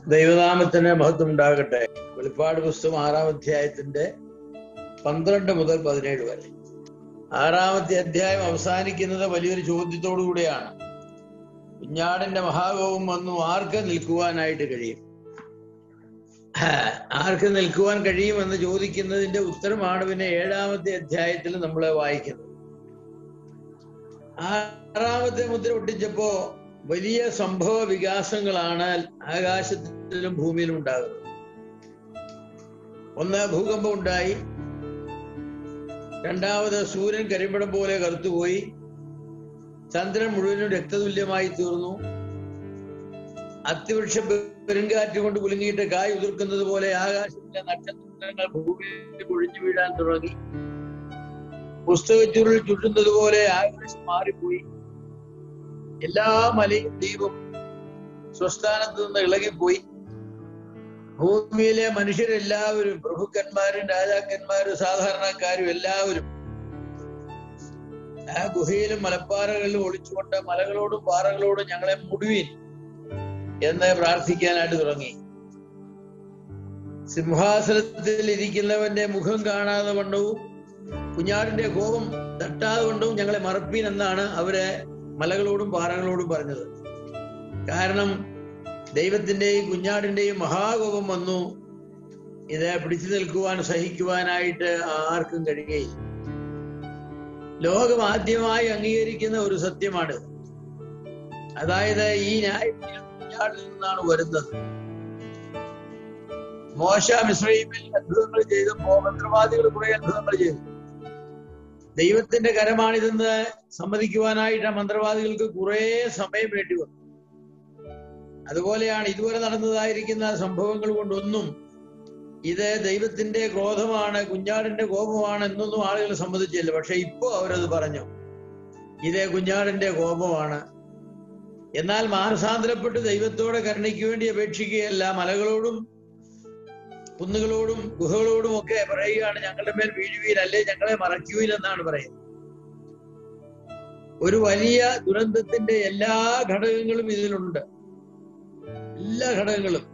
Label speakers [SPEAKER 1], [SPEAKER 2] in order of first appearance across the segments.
[SPEAKER 1] ദൈവനാമത്തിന് മഹത്വം ഉണ്ടാകട്ടെ. വെളിപ്പാട് പുസ്തകം 6-ാം അധ്യായത്തിന്റെ 12 മുതൽ 17 വരെ. 6-ാമത്തെ അധ്യായം അവസാനിക്കുന്നത് വലിയൊരു ചോദ്യത്തോടു കൂടിയാണ്. കുഞ്ഞാടിന്റെ മഹാകോപം വന്നു, ആർക്ക് നിൽക്കുവാനായിട്ട് കഴിയും? ആർക്ക് നിൽക്കുവാൻ കഴിയുമെന്ന് ചോദിക്കുന്നതിന്റെ ഉത്തരമാണ് പിന്നെ 7-ാമത്തെ അധ്യായത്തിൽ നമ്മൾ വായിക്കുന്നത്. 6-ാമത്തെ മുദ്ര ഒട്ടിച്ചപ്പോ വലിയ സംഭവ വികാസങ്ങളാണ് ആകാശത്തിലും ഭൂമിയിലും ഉണ്ടാകുന്നത്. ഒന്ന്, ഭൂകമ്പം ഉണ്ടായി. രണ്ടാമത്, സൂര്യൻ കരിമ്പടം പോലെ കറുത്തുപോയി. ചന്ദ്രൻ മുഴുവനും രക്തതുല്യമായി തീർന്നു. അത്തിവൃക്ഷം പെരുങ്കാറ്റ് കൊണ്ട് കുലുങ്ങിയിട്ട് കായ് ഉതിർക്കുന്നത് പോലെ ആകാശത്തിലെ നക്ഷത്രങ്ങൾ ഭൂമിയിൽ പൊഴിഞ്ഞു വീഴാൻ തുടങ്ങി. പുസ്തകച്ചുരുൾ ചുറ്റുന്നത് പോലെ ആകാശം മാറിപ്പോയി. എല്ലാ മലയും ദ്വീപും സ്വസ്ഥാനത്ത് നിന്ന് ഇളകിപ്പോയി. ഭൂമിയിലെ മനുഷ്യരെല്ലാവരും, പ്രഭുക്കന്മാരും രാജാക്കന്മാരും സാധാരണക്കാരും എല്ലാവരും ആ ഗുഹയിലും മലപ്പാറകളിലും ഒളിച്ചുകൊണ്ട് മലകളോടും പാറകളോടും ഞങ്ങളെ മുടുവീൻ എന്ന് പ്രാർത്ഥിക്കാനായിട്ട് തുടങ്ങി. സിംഹാസനത്തിൽ ഇരിക്കുന്നവന്റെ മുഖം കാണാതെ വണ്ണവും കുഞ്ഞാടിന്റെ കോപം തട്ടാതെ കൊണ്ടും ഞങ്ങളെ മറപ്പീൻ എന്നാണ് അവരെ മലകളോടും പാറകളോടും പറഞ്ഞത്. കാരണം ദൈവത്തിന്റെയും കുഞ്ഞാടിന്റെയും മഹാകോപം വന്നു. ഇത് പിടിച്ചു നിൽക്കുവാൻ, സഹിക്കുവാനായിട്ട് ആർക്കും കഴിയുകയില്ല. ലോകം ആദ്യമായി അംഗീകരിക്കുന്ന ഒരു സത്യമാണ്. അതായത് ഈ ന്യായം കുഞ്ഞാടിൽ നിന്നാണ് വരുന്നത്. മോശ മിസ്രയീമിൽ അത്ഭുതങ്ങൾ ചെയ്തപ്പോ മന്ത്രവാദികൾ കുറെ അത്ഭുതങ്ങൾ ചെയ്തു. ദൈവത്തിന്റെ കരമാണിതെന്ന് സമ്മതിക്കുവാനായിട്ട് ആ മന്ത്രവാദികൾക്ക് കുറെ സമയം വേണ്ടി വന്നു. അതുപോലെയാണ് ഇതുവരെ നടന്നതായിരിക്കുന്ന സംഭവങ്ങൾ കൊണ്ടൊന്നും ഇത് ദൈവത്തിന്റെ ക്രോധമാണ്, കുഞ്ഞാടിന്റെ കോപമാണ് എന്നൊന്നും ആളുകൾ സമ്മതിച്ചില്ല. പക്ഷെ ഇപ്പോ അവരത് പറഞ്ഞു, ഇത് കുഞ്ഞാടിന്റെ കോപമാണ്. എന്നാൽ മാനസാന്തരപ്പെട്ട് ദൈവത്തോടെ കരുണയ്ക്ക് വേണ്ടി അപേക്ഷിക്കുകയല്ല, മലകളോടും കുന്നുകളോടും ഗുഹകളോടും ഒക്കെ പറയുകയാണ്, ഞങ്ങളുടെ മേൽ വീഴുവീൻ, അല്ലെ ഞങ്ങളെ മറയ്ക്കുവീൻ എന്നാണ് പറയുന്നത്. ഒരു വലിയ ദുരന്തത്തിന്റെ എല്ലാ ഘടകങ്ങളും ഇതിലുണ്ട്, എല്ലാ ഘടകങ്ങളും.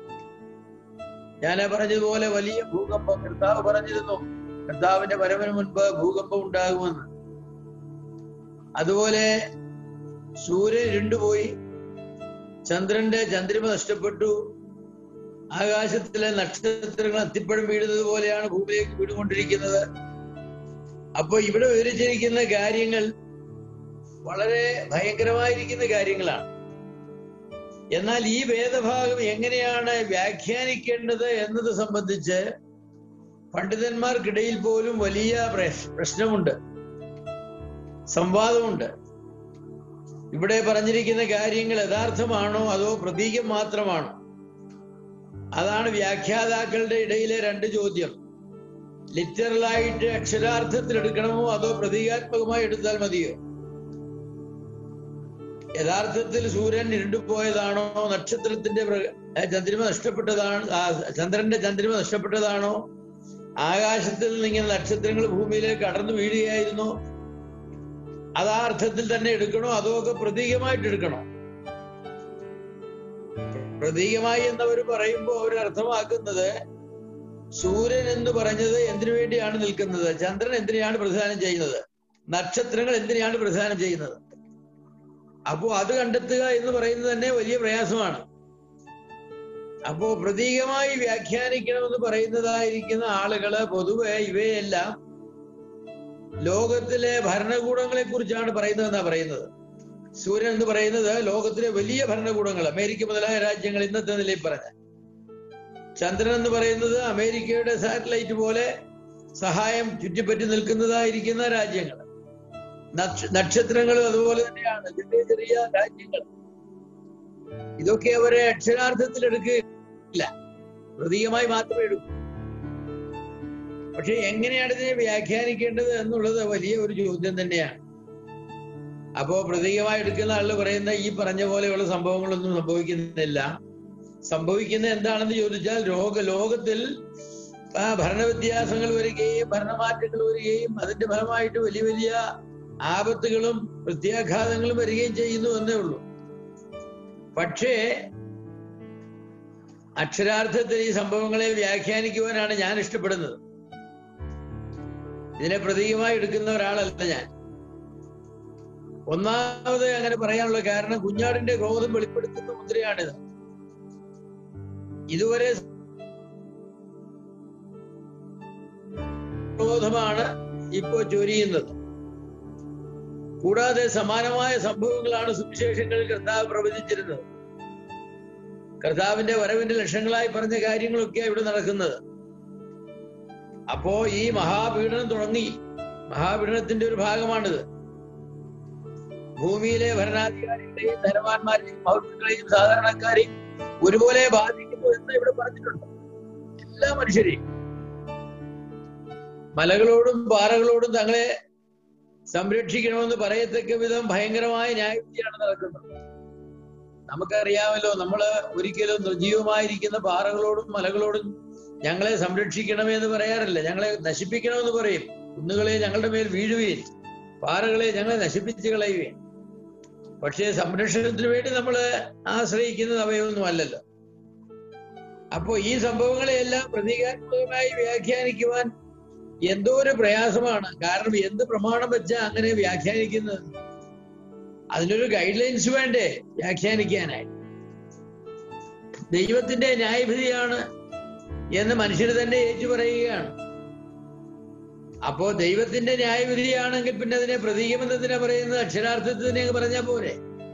[SPEAKER 1] ഞാൻ പറഞ്ഞതുപോലെ വലിയ ഭൂകമ്പം, കർത്താവ് പറഞ്ഞിരുന്നു കർത്താവിന്റെ വരവിന് മുൻപ് ഭൂകമ്പം ഉണ്ടാകുമെന്ന്. അതുപോലെ സൂര്യൻ ഇരുണ്ടുപോയി, ചന്ദ്രന്റെ ചന്ദ്രിമ നഷ്ടപ്പെട്ടു, ആകാശത്തിലെ നക്ഷത്രങ്ങൾ അത്തിപ്പഴം വീഴുന്നത് പോലെയാണ് ഭൂമിയിലേക്ക് വീണുകൊണ്ടിരിക്കുന്നത്. അപ്പൊ ഇവിടെ വിവരിച്ചിരിക്കുന്ന കാര്യങ്ങൾ വളരെ ഭയങ്കരമായിരിക്കുന്ന കാര്യങ്ങളാണ്. എന്നാൽ ഈ വേദഭാഗം എങ്ങനെയാണ് വ്യാഖ്യാനിക്കേണ്ടത് എന്നത് സംബന്ധിച്ച് പണ്ഡിതന്മാർക്കിടയിൽ പോലും വലിയ പ്രശ്നമുണ്ട്, സംവാദമുണ്ട്. ഇവിടെ പറഞ്ഞിരിക്കുന്ന കാര്യങ്ങൾ യഥാർത്ഥമാണോ അതോ പ്രതീകം മാത്രമാണോ? അതാണ് വ്യാഖ്യാതാക്കളുടെ ഇടയിലെ രണ്ട് ചോദ്യം. ലിറ്ററലായിട്ട് അക്ഷരാർത്ഥത്തിൽ എടുക്കണമോ അതോ പ്രതീകാത്മകമായി എടുത്താൽ മതിയോ? യഥാർത്ഥത്തിൽ സൂര്യൻ ഇരുണ്ടുപോയതാണോ, നക്ഷത്രത്തിന്റെ ചന്ദ്രിമ നഷ്ടപ്പെട്ടതാണോ, ചന്ദ്രന്റെ ചന്ദ്രിമ നഷ്ടപ്പെട്ടതാണോ, ആകാശത്തിൽ നിന്ന് ഇങ്ങനെ നക്ഷത്രങ്ങൾ ഭൂമിയിലേക്ക് അടർന്നു വീഴുകയായിരുന്നോ? അത് ആ അർത്ഥത്തിൽ തന്നെ എടുക്കണോ അതോ ഒക്കെ പ്രതീകമായിട്ട് എടുക്കണോ? പ്രതീകമായി എന്നവർ പറയുമ്പോൾ അവർ അർത്ഥമാക്കുന്നത് സൂര്യൻ എന്ന് പറഞ്ഞത് എന്തിനു വേണ്ടിയാണ് നിൽക്കുന്നത്, ചന്ദ്രൻ എന്തിനെയാണ് പ്രധാനം ചെയ്യുന്നത്, നക്ഷത്രങ്ങൾ എന്തിനെയാണ് പ്രധാനം ചെയ്യുന്നത്. അപ്പോ അത് കണ്ടെത്തുക എന്ന് പറയുന്നത് തന്നെ വലിയ പ്രയാസമാണ്. അപ്പോ പ്രതീകമായി വ്യാഖ്യാനിക്കണമെന്ന് പറയുന്നതായിരിക്കുന്ന ആളുകള് പൊതുവെ ഇവയെല്ലാം ലോകത്തിലെ ഭരണകൂടങ്ങളെ കുറിച്ചാണ് പറയുന്നതെന്നാ പറയുന്നത്. സൂര്യൻ എന്ന് പറയുന്നത് ലോകത്തിലെ വലിയ ഭരണകൂടങ്ങൾ, അമേരിക്ക മുതലായ രാജ്യങ്ങൾ ഇന്നത്തെ നിലയിൽ പറഞ്ഞ. ചന്ദ്രൻ എന്ന് പറയുന്നത് അമേരിക്കയുടെ സാറ്റലൈറ്റ് പോലെ സഹായം ചുറ്റിപ്പറ്റി നിൽക്കുന്നതായിരിക്കുന്ന രാജ്യങ്ങൾ. നക്ഷത്രങ്ങളും അതുപോലെ തന്നെയാണ്, ചെറിയ ചെറിയ രാജ്യങ്ങൾ. ഇതൊക്കെ അവരെ അക്ഷരാർത്ഥത്തിൽ എടുക്കുകയില്ല, പ്രതീകമായി മാത്രമേ എടുക്കൂ. പക്ഷെ എങ്ങനെയാണ് ഇതിനെ വ്യാഖ്യാനിക്കേണ്ടത് എന്നുള്ളത് വലിയ ഒരു ചോദ്യം തന്നെയാണ്. അപ്പോ പ്രതീകമായി എടുക്കുന്ന ആള് പറയുന്ന ഈ പറഞ്ഞ പോലെയുള്ള സംഭവങ്ങളൊന്നും സംഭവിക്കുന്നില്ല. സംഭവിക്കുന്ന എന്താണെന്ന് ചോദിച്ചാൽ ലോകത്തിൽ ഭരണവ്യത്യാസങ്ങൾ വരികയും ഭരണമാറ്റങ്ങൾ വരികയും അതിന്റെ ഫലമായിട്ട് വലിയ വലിയ ആപത്തുകളും പ്രത്യാഘാതങ്ങളും വരികയും ചെയ്യുന്നു എന്നേ ഉള്ളൂ. പക്ഷേ അക്ഷരാർത്ഥത്തിൽ ഈ സംഭവങ്ങളെ വ്യാഖ്യാനിക്കുവാനാണ് ഞാൻ ഇഷ്ടപ്പെടുന്നത്. ഇതിനെ പ്രതീകമായി എടുക്കുന്ന ഒരാളല്ല ഞാൻ. ഒന്നാമത് അങ്ങനെ പറയാനുള്ള കാരണം, കുഞ്ഞാടിന്റെ ക്രോധം വെളിപ്പെടുത്തുന്ന മുദ്രയാണിത്. ഇതുവരെ ക്രോധമാണ് ഇപ്പോ ചൊരിയുന്നത്. കൂടാതെ സമാനമായ സംഭവങ്ങളാണ് സുവിശേഷങ്ങളിൽ കർത്താവ് പ്രവചിച്ചിരുന്നത്. കർത്താവിന്റെ വരവിന്റെ ലക്ഷങ്ങളായി പറഞ്ഞ കാര്യങ്ങളൊക്കെയാണ് ഇവിടെ നടക്കുന്നത്. അപ്പോ ഈ മഹാപീഡനം തുടങ്ങി. മഹാപീഡനത്തിന്റെ ഒരു ഭാഗമാണിത്. ഭൂമിയിലെ ഭരണാധികാരികളെയും ധനവാന്മാരെയും മഹത്വങ്ങളെയും സാധാരണക്കാരെയും ഒരുപോലെ ബാധിക്കുന്നു എന്ന് ഇവിടെ പറഞ്ഞിട്ടുണ്ട്. എല്ലാ മനുഷ്യരെയും, മലകളോടും പാറകളോടും തങ്ങളെ സംരക്ഷിക്കണമെന്ന് പറയത്തക്ക വിധം ഭയങ്കരമായ ന്യായവിധിയാണ് നടക്കുന്നത്. നമുക്കറിയാമല്ലോ, നമ്മള് ഒരിക്കലും നിർജീവമായിരിക്കുന്ന പാറകളോടും മലകളോടും ഞങ്ങളെ സംരക്ഷിക്കണമെന്ന് പറയാറില്ല. ഞങ്ങളെ നശിപ്പിക്കണമെന്ന് പറയും. കുന്നുകളെ ഞങ്ങളുടെ മേൽ വീഴുകയും പാറകളെ ഞങ്ങളെ നശിപ്പിച്ച് കളയുകയും. പക്ഷേ സംരക്ഷണത്തിന് വേണ്ടി നമ്മൾ ആശ്രയിക്കുന്നത് അവയൊന്നും അല്ലല്ലോ. അപ്പോ ഈ സംഭവങ്ങളെയെല്ലാം പ്രതീകാത്മകമായി വ്യാഖ്യാനിക്കുവാൻ എന്തോ ഒരു പ്രയാസമാണ്. കാരണം എന്ത് പ്രമാണം വെച്ചാ അങ്ങനെ വ്യാഖ്യാനിക്കുന്നത്? അതിനൊരു ഗൈഡ് ലൈൻസ് വേണ്ടേ വ്യാഖ്യാനിക്കാനായി? ദൈവത്തിന്റെ ന്യായവിധിയാണ് എന്ന് മനുഷ്യർ തന്നെ ഏറ്റുപറയുകയാണ്. അപ്പോ ദൈവത്തിന്റെ ന്യായവിധിയാണെങ്കിൽ പിന്നെ അതിനെ പ്രതീകമെന്നതിനാ പറയുന്നത്? അക്ഷരാർത്ഥത്തിനെ പറഞ്ഞാൽ പോരെ?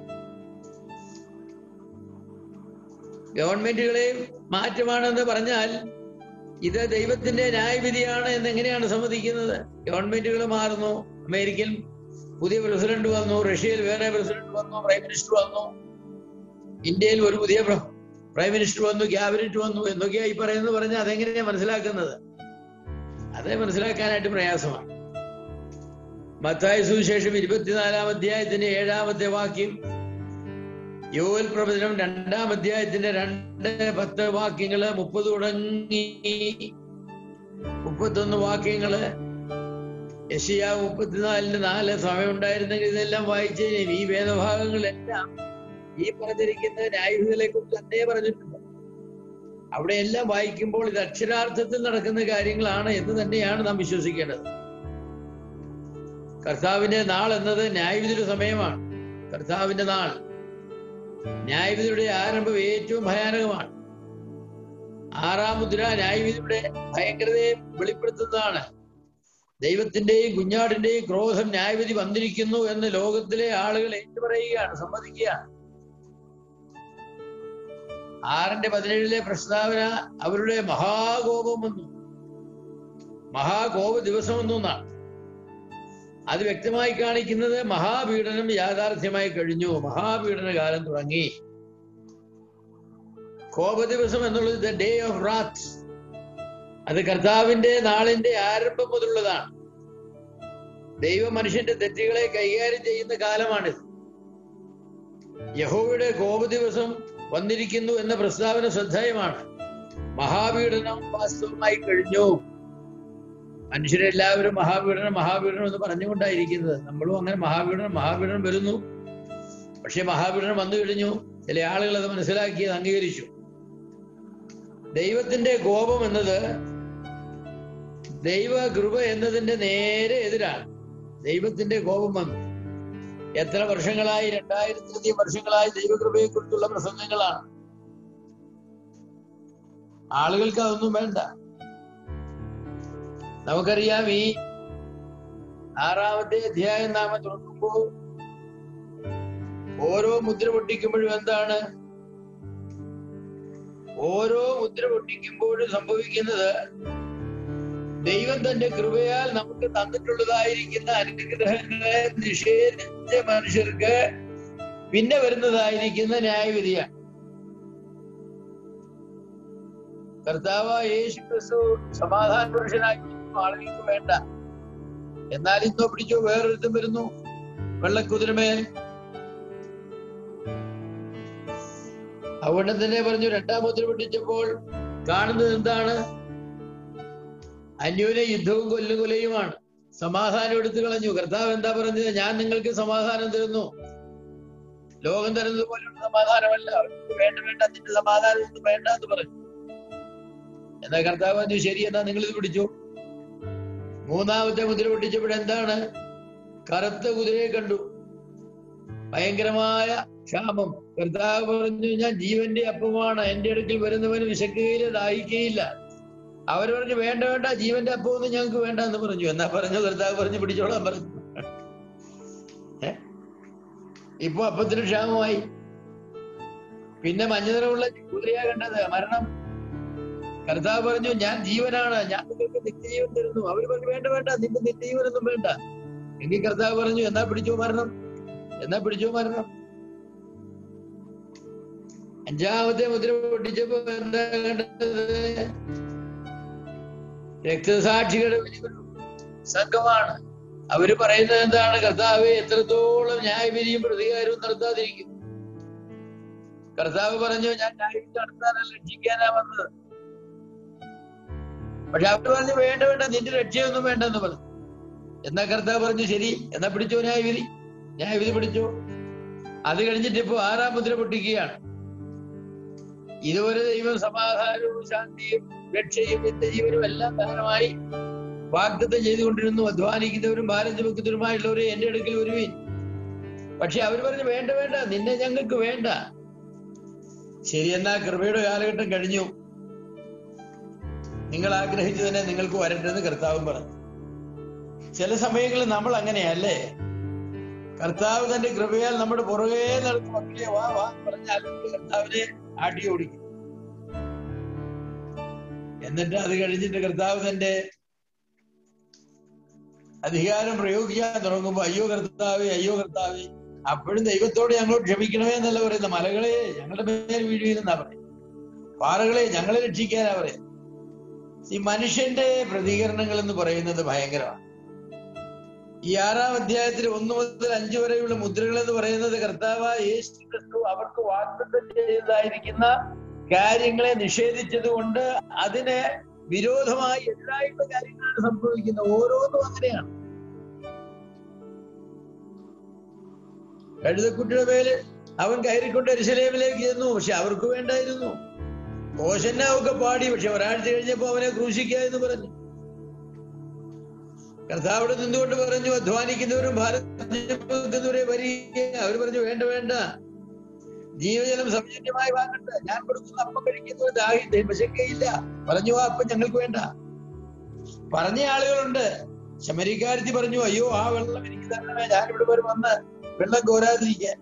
[SPEAKER 1] ഗവൺമെന്റുകളെ മാറ്റമാണെന്ന് പറഞ്ഞാൽ ഇത് ദൈവത്തിന്റെ ന്യായവിധിയാണ് എന്നെങ്ങനെയാണ് സമ്മതിക്കുന്നത്? ഗവൺമെന്റുകൾ മാറുന്നു. അമേരിക്കയിൽ പുതിയ പ്രസിഡന്റ് വന്നു, റഷ്യയിൽ വേറെ പ്രസിഡന്റ് വന്നു, പ്രൈം മിനിസ്റ്റർ വന്നു, ഇന്ത്യയിൽ ഒരു പുതിയ പ്രൈം മിനിസ്റ്റർ വന്നു, ക്യാബിനറ്റ് വന്നു എന്നൊക്കെയാ ഈ പറയുന്നത്. പറഞ്ഞാൽ അതെങ്ങനെയാ മനസ്സിലാക്കുന്നത്? അതേ മനസ്സിലാക്കാനായിട്ട് പ്രയാസമാണ്. മത്തായി സുവിശേഷം 24-ാം അധ്യായത്തിന്റെ 7-ാമത്തെ വാക്യം, യോവേൽ പ്രവചനം 2-ാം അധ്യായത്തിന്റെ 2-10 വാക്യങ്ങള്, 30 തുടങ്ങി 31 വാക്യങ്ങള്, യെശയ്യാവ് 34-4 സമയം ഉണ്ടായിരുന്നെങ്കിൽ ഇതെല്ലാം വായിച്ചേ. ഈ വേദഭാഗങ്ങളെല്ലാം ഈ പറഞ്ഞിരിക്കുന്ന ന്യായവിധികളെ കുറിച്ച് തന്നെ പറഞ്ഞിട്ടുണ്ട്. അവിടെ എല്ലാം വായിക്കുമ്പോൾ ഇത് അക്ഷരാർത്ഥത്തിൽ നടക്കുന്ന കാര്യങ്ങളാണ് എന്ന് തന്നെയാണ് നാം വിശ്വസിക്കേണ്ടത്. കർത്താവിന്റെ നാൾ എന്നത് ന്യായവിധിയുടെ സമയമാണ്. കർത്താവിന്റെ നാൾ, ന്യായവിധിയുടെ ആരംഭം ഏറ്റവും ഭയാനകമാണ്. 6-ാം മുദ്ര ന്യായവിധിയുടെ ഭയങ്കരതയെ വെളിപ്പെടുത്തുന്നതാണ്. ദൈവത്തിന്റെയും കുഞ്ഞാടിന്റെയും ക്രോധം, ന്യായവിധി വന്നിരിക്കുന്നു എന്ന് ലോകത്തിലെ ആളുകൾ ഏറ്റുപറയുകയാണ്, സമ്മതിക്കുകയാണ്. 6-17 പ്രസ്താവന അവരുടെ മഹാകോപം വന്നു, മഹാകോപ ദിവസം വന്നു എന്നാണ്. അത് വ്യക്തമായി കാണിക്കുന്നത് മഹാപീഡനം യാഥാർത്ഥ്യമായി കഴിഞ്ഞു. മഹാപീഡന കാലം തുടങ്ങി. കോപ ദിവസം എന്നുള്ളത് ദ ഡേ ഓഫ് റാത്ത്. അത് കർത്താവിന്റെ നാളിന്റെ ആരംഭം മുതലുള്ളതാണ്. ദൈവ മനുഷ്യന്റെ തെറ്റുകളെ കൈകാര്യം ചെയ്യുന്ന കാലമാണിത്. യഹോവയുടെ കോപ ദിവസം വന്നിരിക്കുന്നു എന്ന പ്രസ്താവന ശ്രദ്ധേയമാണ്. മഹാപീഡനം വാസ്തവമായി കഴിഞ്ഞു. മനുഷ്യരെല്ലാവരും മഹാപീഡനം മഹാപീഡനം എന്ന് പറഞ്ഞുകൊണ്ടായിരിക്കുന്നത്. നമ്മളും അങ്ങനെ മഹാപീഡനം വരുന്നു. പക്ഷെ മഹാപീഡനം വന്നു കഴിഞ്ഞു. ചില ആളുകൾ അത് മനസ്സിലാക്കി, അത് അംഗീകരിച്ചു. ദൈവത്തിന്റെ കോപം എന്നത് ദൈവ കൃപ എന്നതിന്റെ നേരെ എതിരാണ്. ദൈവത്തിന്റെ കോപം വന്നു. എത്ര വർഷങ്ങളായി, 2000-ലധികം വർഷങ്ങളായി ദൈവകൃപയെ കുറിച്ചുള്ള പ്രസംഗങ്ങളാണ്. ആളുകൾക്ക് അതൊന്നും വേണ്ട. നമുക്കറിയാം, ഈ 6-ാമത്തെ അധ്യായം നാമ തുറക്കുമ്പോൾ ഓരോ മുദ്ര പൊട്ടിക്കുമ്പോഴും എന്താണ്? ഓരോ മുദ്ര പൊട്ടിക്കുമ്പോഴും സംഭവിക്കുന്നത് ദൈവം തന്റെ കൃപയാൽ നമുക്ക് തന്നിട്ടുള്ളതായിരിക്കുന്ന അനുഗ്രഹങ്ങളെ നിഷേധിച്ച മനുഷ്യർക്ക് പിന്നെ വരുന്നതായിരിക്കുന്ന ന്യായവിധിയാണ്. കർത്താവായ യേശു ക്രിസ്തു സമാധാന പുരുഷനായി ആളുകൾക്ക് വേണ്ട. എന്നാൽ ഇന്നോ പിടിച്ചോ വേറൊരുത്തും വരുന്നു വെള്ളക്കുതിരമേൽ. അതുകൊണ്ട് തന്നെ പറഞ്ഞു, 2-ാം മുദ്ര പൊട്ടിച്ചപ്പോൾ കാണുന്നത് എന്താണ്? അന്യോന്യ യുദ്ധവും കൊല്ലുകൊലയുമാണ്. സമാധാനം എടുത്തു കളഞ്ഞു. കർത്താവ് എന്താ പറഞ്ഞത്? ഞാൻ നിങ്ങൾക്ക് സമാധാനം തരുന്നു. ലോകം തരുന്നത് പോലെയുള്ള സമാധാനമല്ല. അവർക്ക് വേണ്ട നിന്റെ സമാധാനം ഒന്നും വേണ്ട എന്ന് പറഞ്ഞു. എന്നാ കർത്താവ് പറഞ്ഞു, ശരി, എന്നാ നിങ്ങൾ ഇത് പിടിച്ചു. മൂന്നാമത്തെ മുദ്ര പൊട്ടിച്ചപ്പോഴെന്താണ്? കറുത്ത കുതിരയെ കണ്ടു, ഭയങ്കരമായ ക്ഷാമം. കർത്താവ് പറഞ്ഞു, ഞാൻ ജീവന്റെ അപ്പമാണ്, എന്റെ അടുക്കൽ വരുന്നവന് വിശക്കുകയില്ല, ദാഹിക്കുകയില്ല. അവർ പറഞ്ഞു, വേണ്ട ജീവന്റെ അപ്പമൊന്നും ഞങ്ങൾക്ക് വേണ്ട എന്ന് പറഞ്ഞു. എന്നാ പറഞ്ഞു? കർത്താവ് പറഞ്ഞു, പിടിച്ചോളാൻ പറഞ്ഞു. ഇപ്പൊ അപ്പത്തിന് ക്ഷാമമായി. പിന്നെ മഞ്ഞനിറമുള്ള കുതിരയാ കണ്ടത്, മരണം. കർത്താവ് പറഞ്ഞു, ഞാൻ ജീവനാണ്, ഞാൻ നിങ്ങൾക്ക് നിത്യജീവൻ തരുന്നു. അവർ പറഞ്ഞു, വേണ്ട നിന്റെ നിത്യജീവനൊന്നും വേണ്ട. എങ്കിൽ കർത്താവ് പറഞ്ഞു, എന്നാ പിടിച്ചോ മരണം. അഞ്ചാമത്തെ മുദ്ര പൊട്ടിച്ചപ്പോ എന്താ കണ്ടത്? രക്തസാക്ഷികളുടെ വലിയൊരു സംഘമാണ്. അവര് പറയുന്നത് എന്താണ്? കർത്താവെ, എത്രത്തോളം ന്യായവിധിയും പ്രതികാരവും നടത്താതിരിക്കും. കർത്താവ് പറഞ്ഞു, ഞാൻ ന്യായവിധി നടത്താനല്ല, രക്ഷിക്കാനാ വന്നത്. പക്ഷെ അവർ പറഞ്ഞു, വേണ്ട നിന്റെ രക്ഷയൊന്നും വേണ്ടെന്ന് പറഞ്ഞു. എന്നാ കർത്താവ് പറഞ്ഞു, ശരി, എന്നാ പിടിച്ചോ ന്യായവിധി പിടിച്ചോ. അത് കഴിഞ്ഞിട്ട് ഇപ്പൊ ആറാം മുദ്ര പൊട്ടിക്കുകയാണ്. ഇതുവരെ ദൈവം സമാധാനവും ശാന്തിയും രക്ഷയും നിത്യജീവനും എല്ലാം ദാനമായി വാഗ്ദത്തം ചെയ്തുകൊണ്ടിരുന്നു. അധ്വാനിക്കുന്നവരും ഭാരം ചുമക്കുന്നവരുമായുള്ളവരെ എന്റെ അടുക്കൽ വരുവീൻ. പക്ഷെ അവർ പറഞ്ഞു, വേണ്ട നിന്നെ ഞങ്ങൾക്ക് വേണ്ട. ശരി, എന്നാ കൃപയുടെ കാലഘട്ടം കഴിഞ്ഞു, നിങ്ങൾ ആഗ്രഹിച്ചു തന്നെ നിങ്ങൾക്ക് വരണ്ടെന്ന് കർത്താവും പറഞ്ഞു. ചില സമയങ്ങളിൽ നമ്മൾ അങ്ങനെയല്ലേ? കർത്താവ് തന്റെ കൃപയാൽ നമ്മുടെ പുറകെ നടന്ന് മക്കളെ വാ പറഞ്ഞാൽ കർത്താവിനെ ആട്ടി ഓടിക്കും. എന്നിട്ട് അത് കഴിഞ്ഞിട്ട് കർത്താവ് തന്റെ അധികാരം പ്രയോഗിക്കാൻ തുടങ്ങുമ്പോ അയ്യോ കർത്താവേ, അപ്പോഴും ദൈവത്തോട് ഞങ്ങളോട് ക്ഷമിക്കണമേ എന്നല്ല പറയുന്നത്. മലകളെ ഞങ്ങളുടെ മേൽ വീഴുവീരെന്നാ പറയും, പാറകളെ ഞങ്ങളെ രക്ഷിക്കാനാ പറയും. ഈ മനുഷ്യന്റെ പ്രതികരണങ്ങൾ എന്ന് പറയുന്നത് ഭയങ്കരമാണ്. ഈ 6-ാം അധ്യായത്തിൽ 1 മുതൽ 5 വരെയുള്ള മുദ്രകൾ എന്ന് പറയുന്നത് കർത്താവായ യേശു ക്രിസ്തു അവർക്ക് വാഗ്ദത്തം ചെയ്തതായിരിക്കുന്ന കാര്യങ്ങളെ നിഷേധിച്ചത് കൊണ്ട് അതിന് വിരോധമായി എല്ലായിട്ടുള്ള കാര്യങ്ങളാണ് സംഭവിക്കുന്നത്. ഓരോന്നും അങ്ങനെയാണ്. കഴുതക്കുട്ടിയുടെ മേല് അവൻ കയറിക്കൊണ്ട് യെരൂശലേമിലേക്ക് ചെന്നു, പക്ഷെ അവർക്ക് വേണ്ടായിരുന്നു. ഹോശന്നാ ഒക്കെ പാടി, പക്ഷെ ഒരാഴ്ച കഴിഞ്ഞപ്പോ അവനെ ക്രൂശിക്കുക എന്ന് പറഞ്ഞു. കർത്താവിടെ നിന്നുകൊണ്ട് പറഞ്ഞു, അധ്വാനിക്കുന്നവരും ഭാരതവരെ വരിക. അവർ പറഞ്ഞു, വേണ്ട ജീവജലം സൗജന്യമായി വാങ്ങട്ടെ, ഞാൻ കൊടുക്കുന്ന അപ്പം കഴിക്കുന്നവർ വിശക്കയില്ല. പറഞ്ഞു, ആ അപ്പം ഞങ്ങൾക്ക് വേണ്ട. പറഞ്ഞ ആളുകളുണ്ട്. ശമരിക്കാരത്തി പറഞ്ഞു, അയ്യോ ആ വെള്ളം എനിക്ക് തരണമേ, ഞാനിവിടെ വരെ വന്ന് വെള്ളം കോരാതിരിക്കാൻ.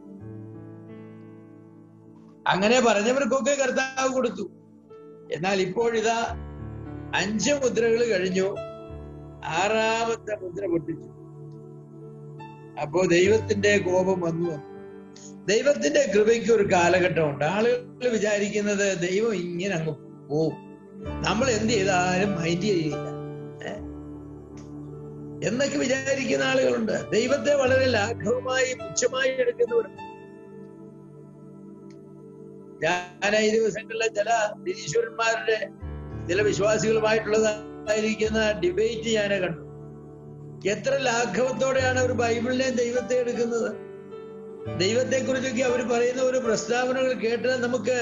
[SPEAKER 1] അങ്ങനെ പറഞ്ഞവർക്കൊക്കെ കർത്താവ് കൊടുത്തു. എന്നാൽ ഇപ്പോഴിതാ 5 മുദ്രകൾ കഴിഞ്ഞു, 6-ാമത്തെ മുദ്ര പൊട്ടിച്ചു. അപ്പോ ദൈവത്തിന്റെ കോപം വന്നു. ദൈവത്തിന്റെ കൃപയ്ക്ക് ഒരു കാലഘട്ടമുണ്ട്. ആളുകൾ വിചാരിക്കുന്നത് ദൈവം ഇങ്ങനെ അങ്ങ് പോവും, നമ്മൾ എന്ത് ചെയ്താലും മൈൻഡ് ചെയ്യില്ല എന്നൊക്കെ വിചാരിക്കുന്ന ആളുകളുണ്ട്. ദൈവത്തെ വളരെ ലാഘവമായി പുച്ഛമായി എടുക്കുന്നവരുണ്ട്. ഞാൻ ഈ ദിവസങ്ങളിലെ ചില നിരീശ്വരന്മാരുടെ ചില വിശ്വാസികളുമായിട്ടുള്ളതായിരിക്കുന്ന ഡിബേറ്റ് ഞാൻ കണ്ടു. എത്ര ലാഘവത്തോടെയാണ് അവർ ബൈബിളിനെയും ദൈവത്തെ എടുക്കുന്നത്. ദൈവത്തെ കുറിച്ചൊക്കെ അവർ പറയുന്ന ഒരു പ്രസ്താവനകൾ കേട്ടാൽ നമുക്ക്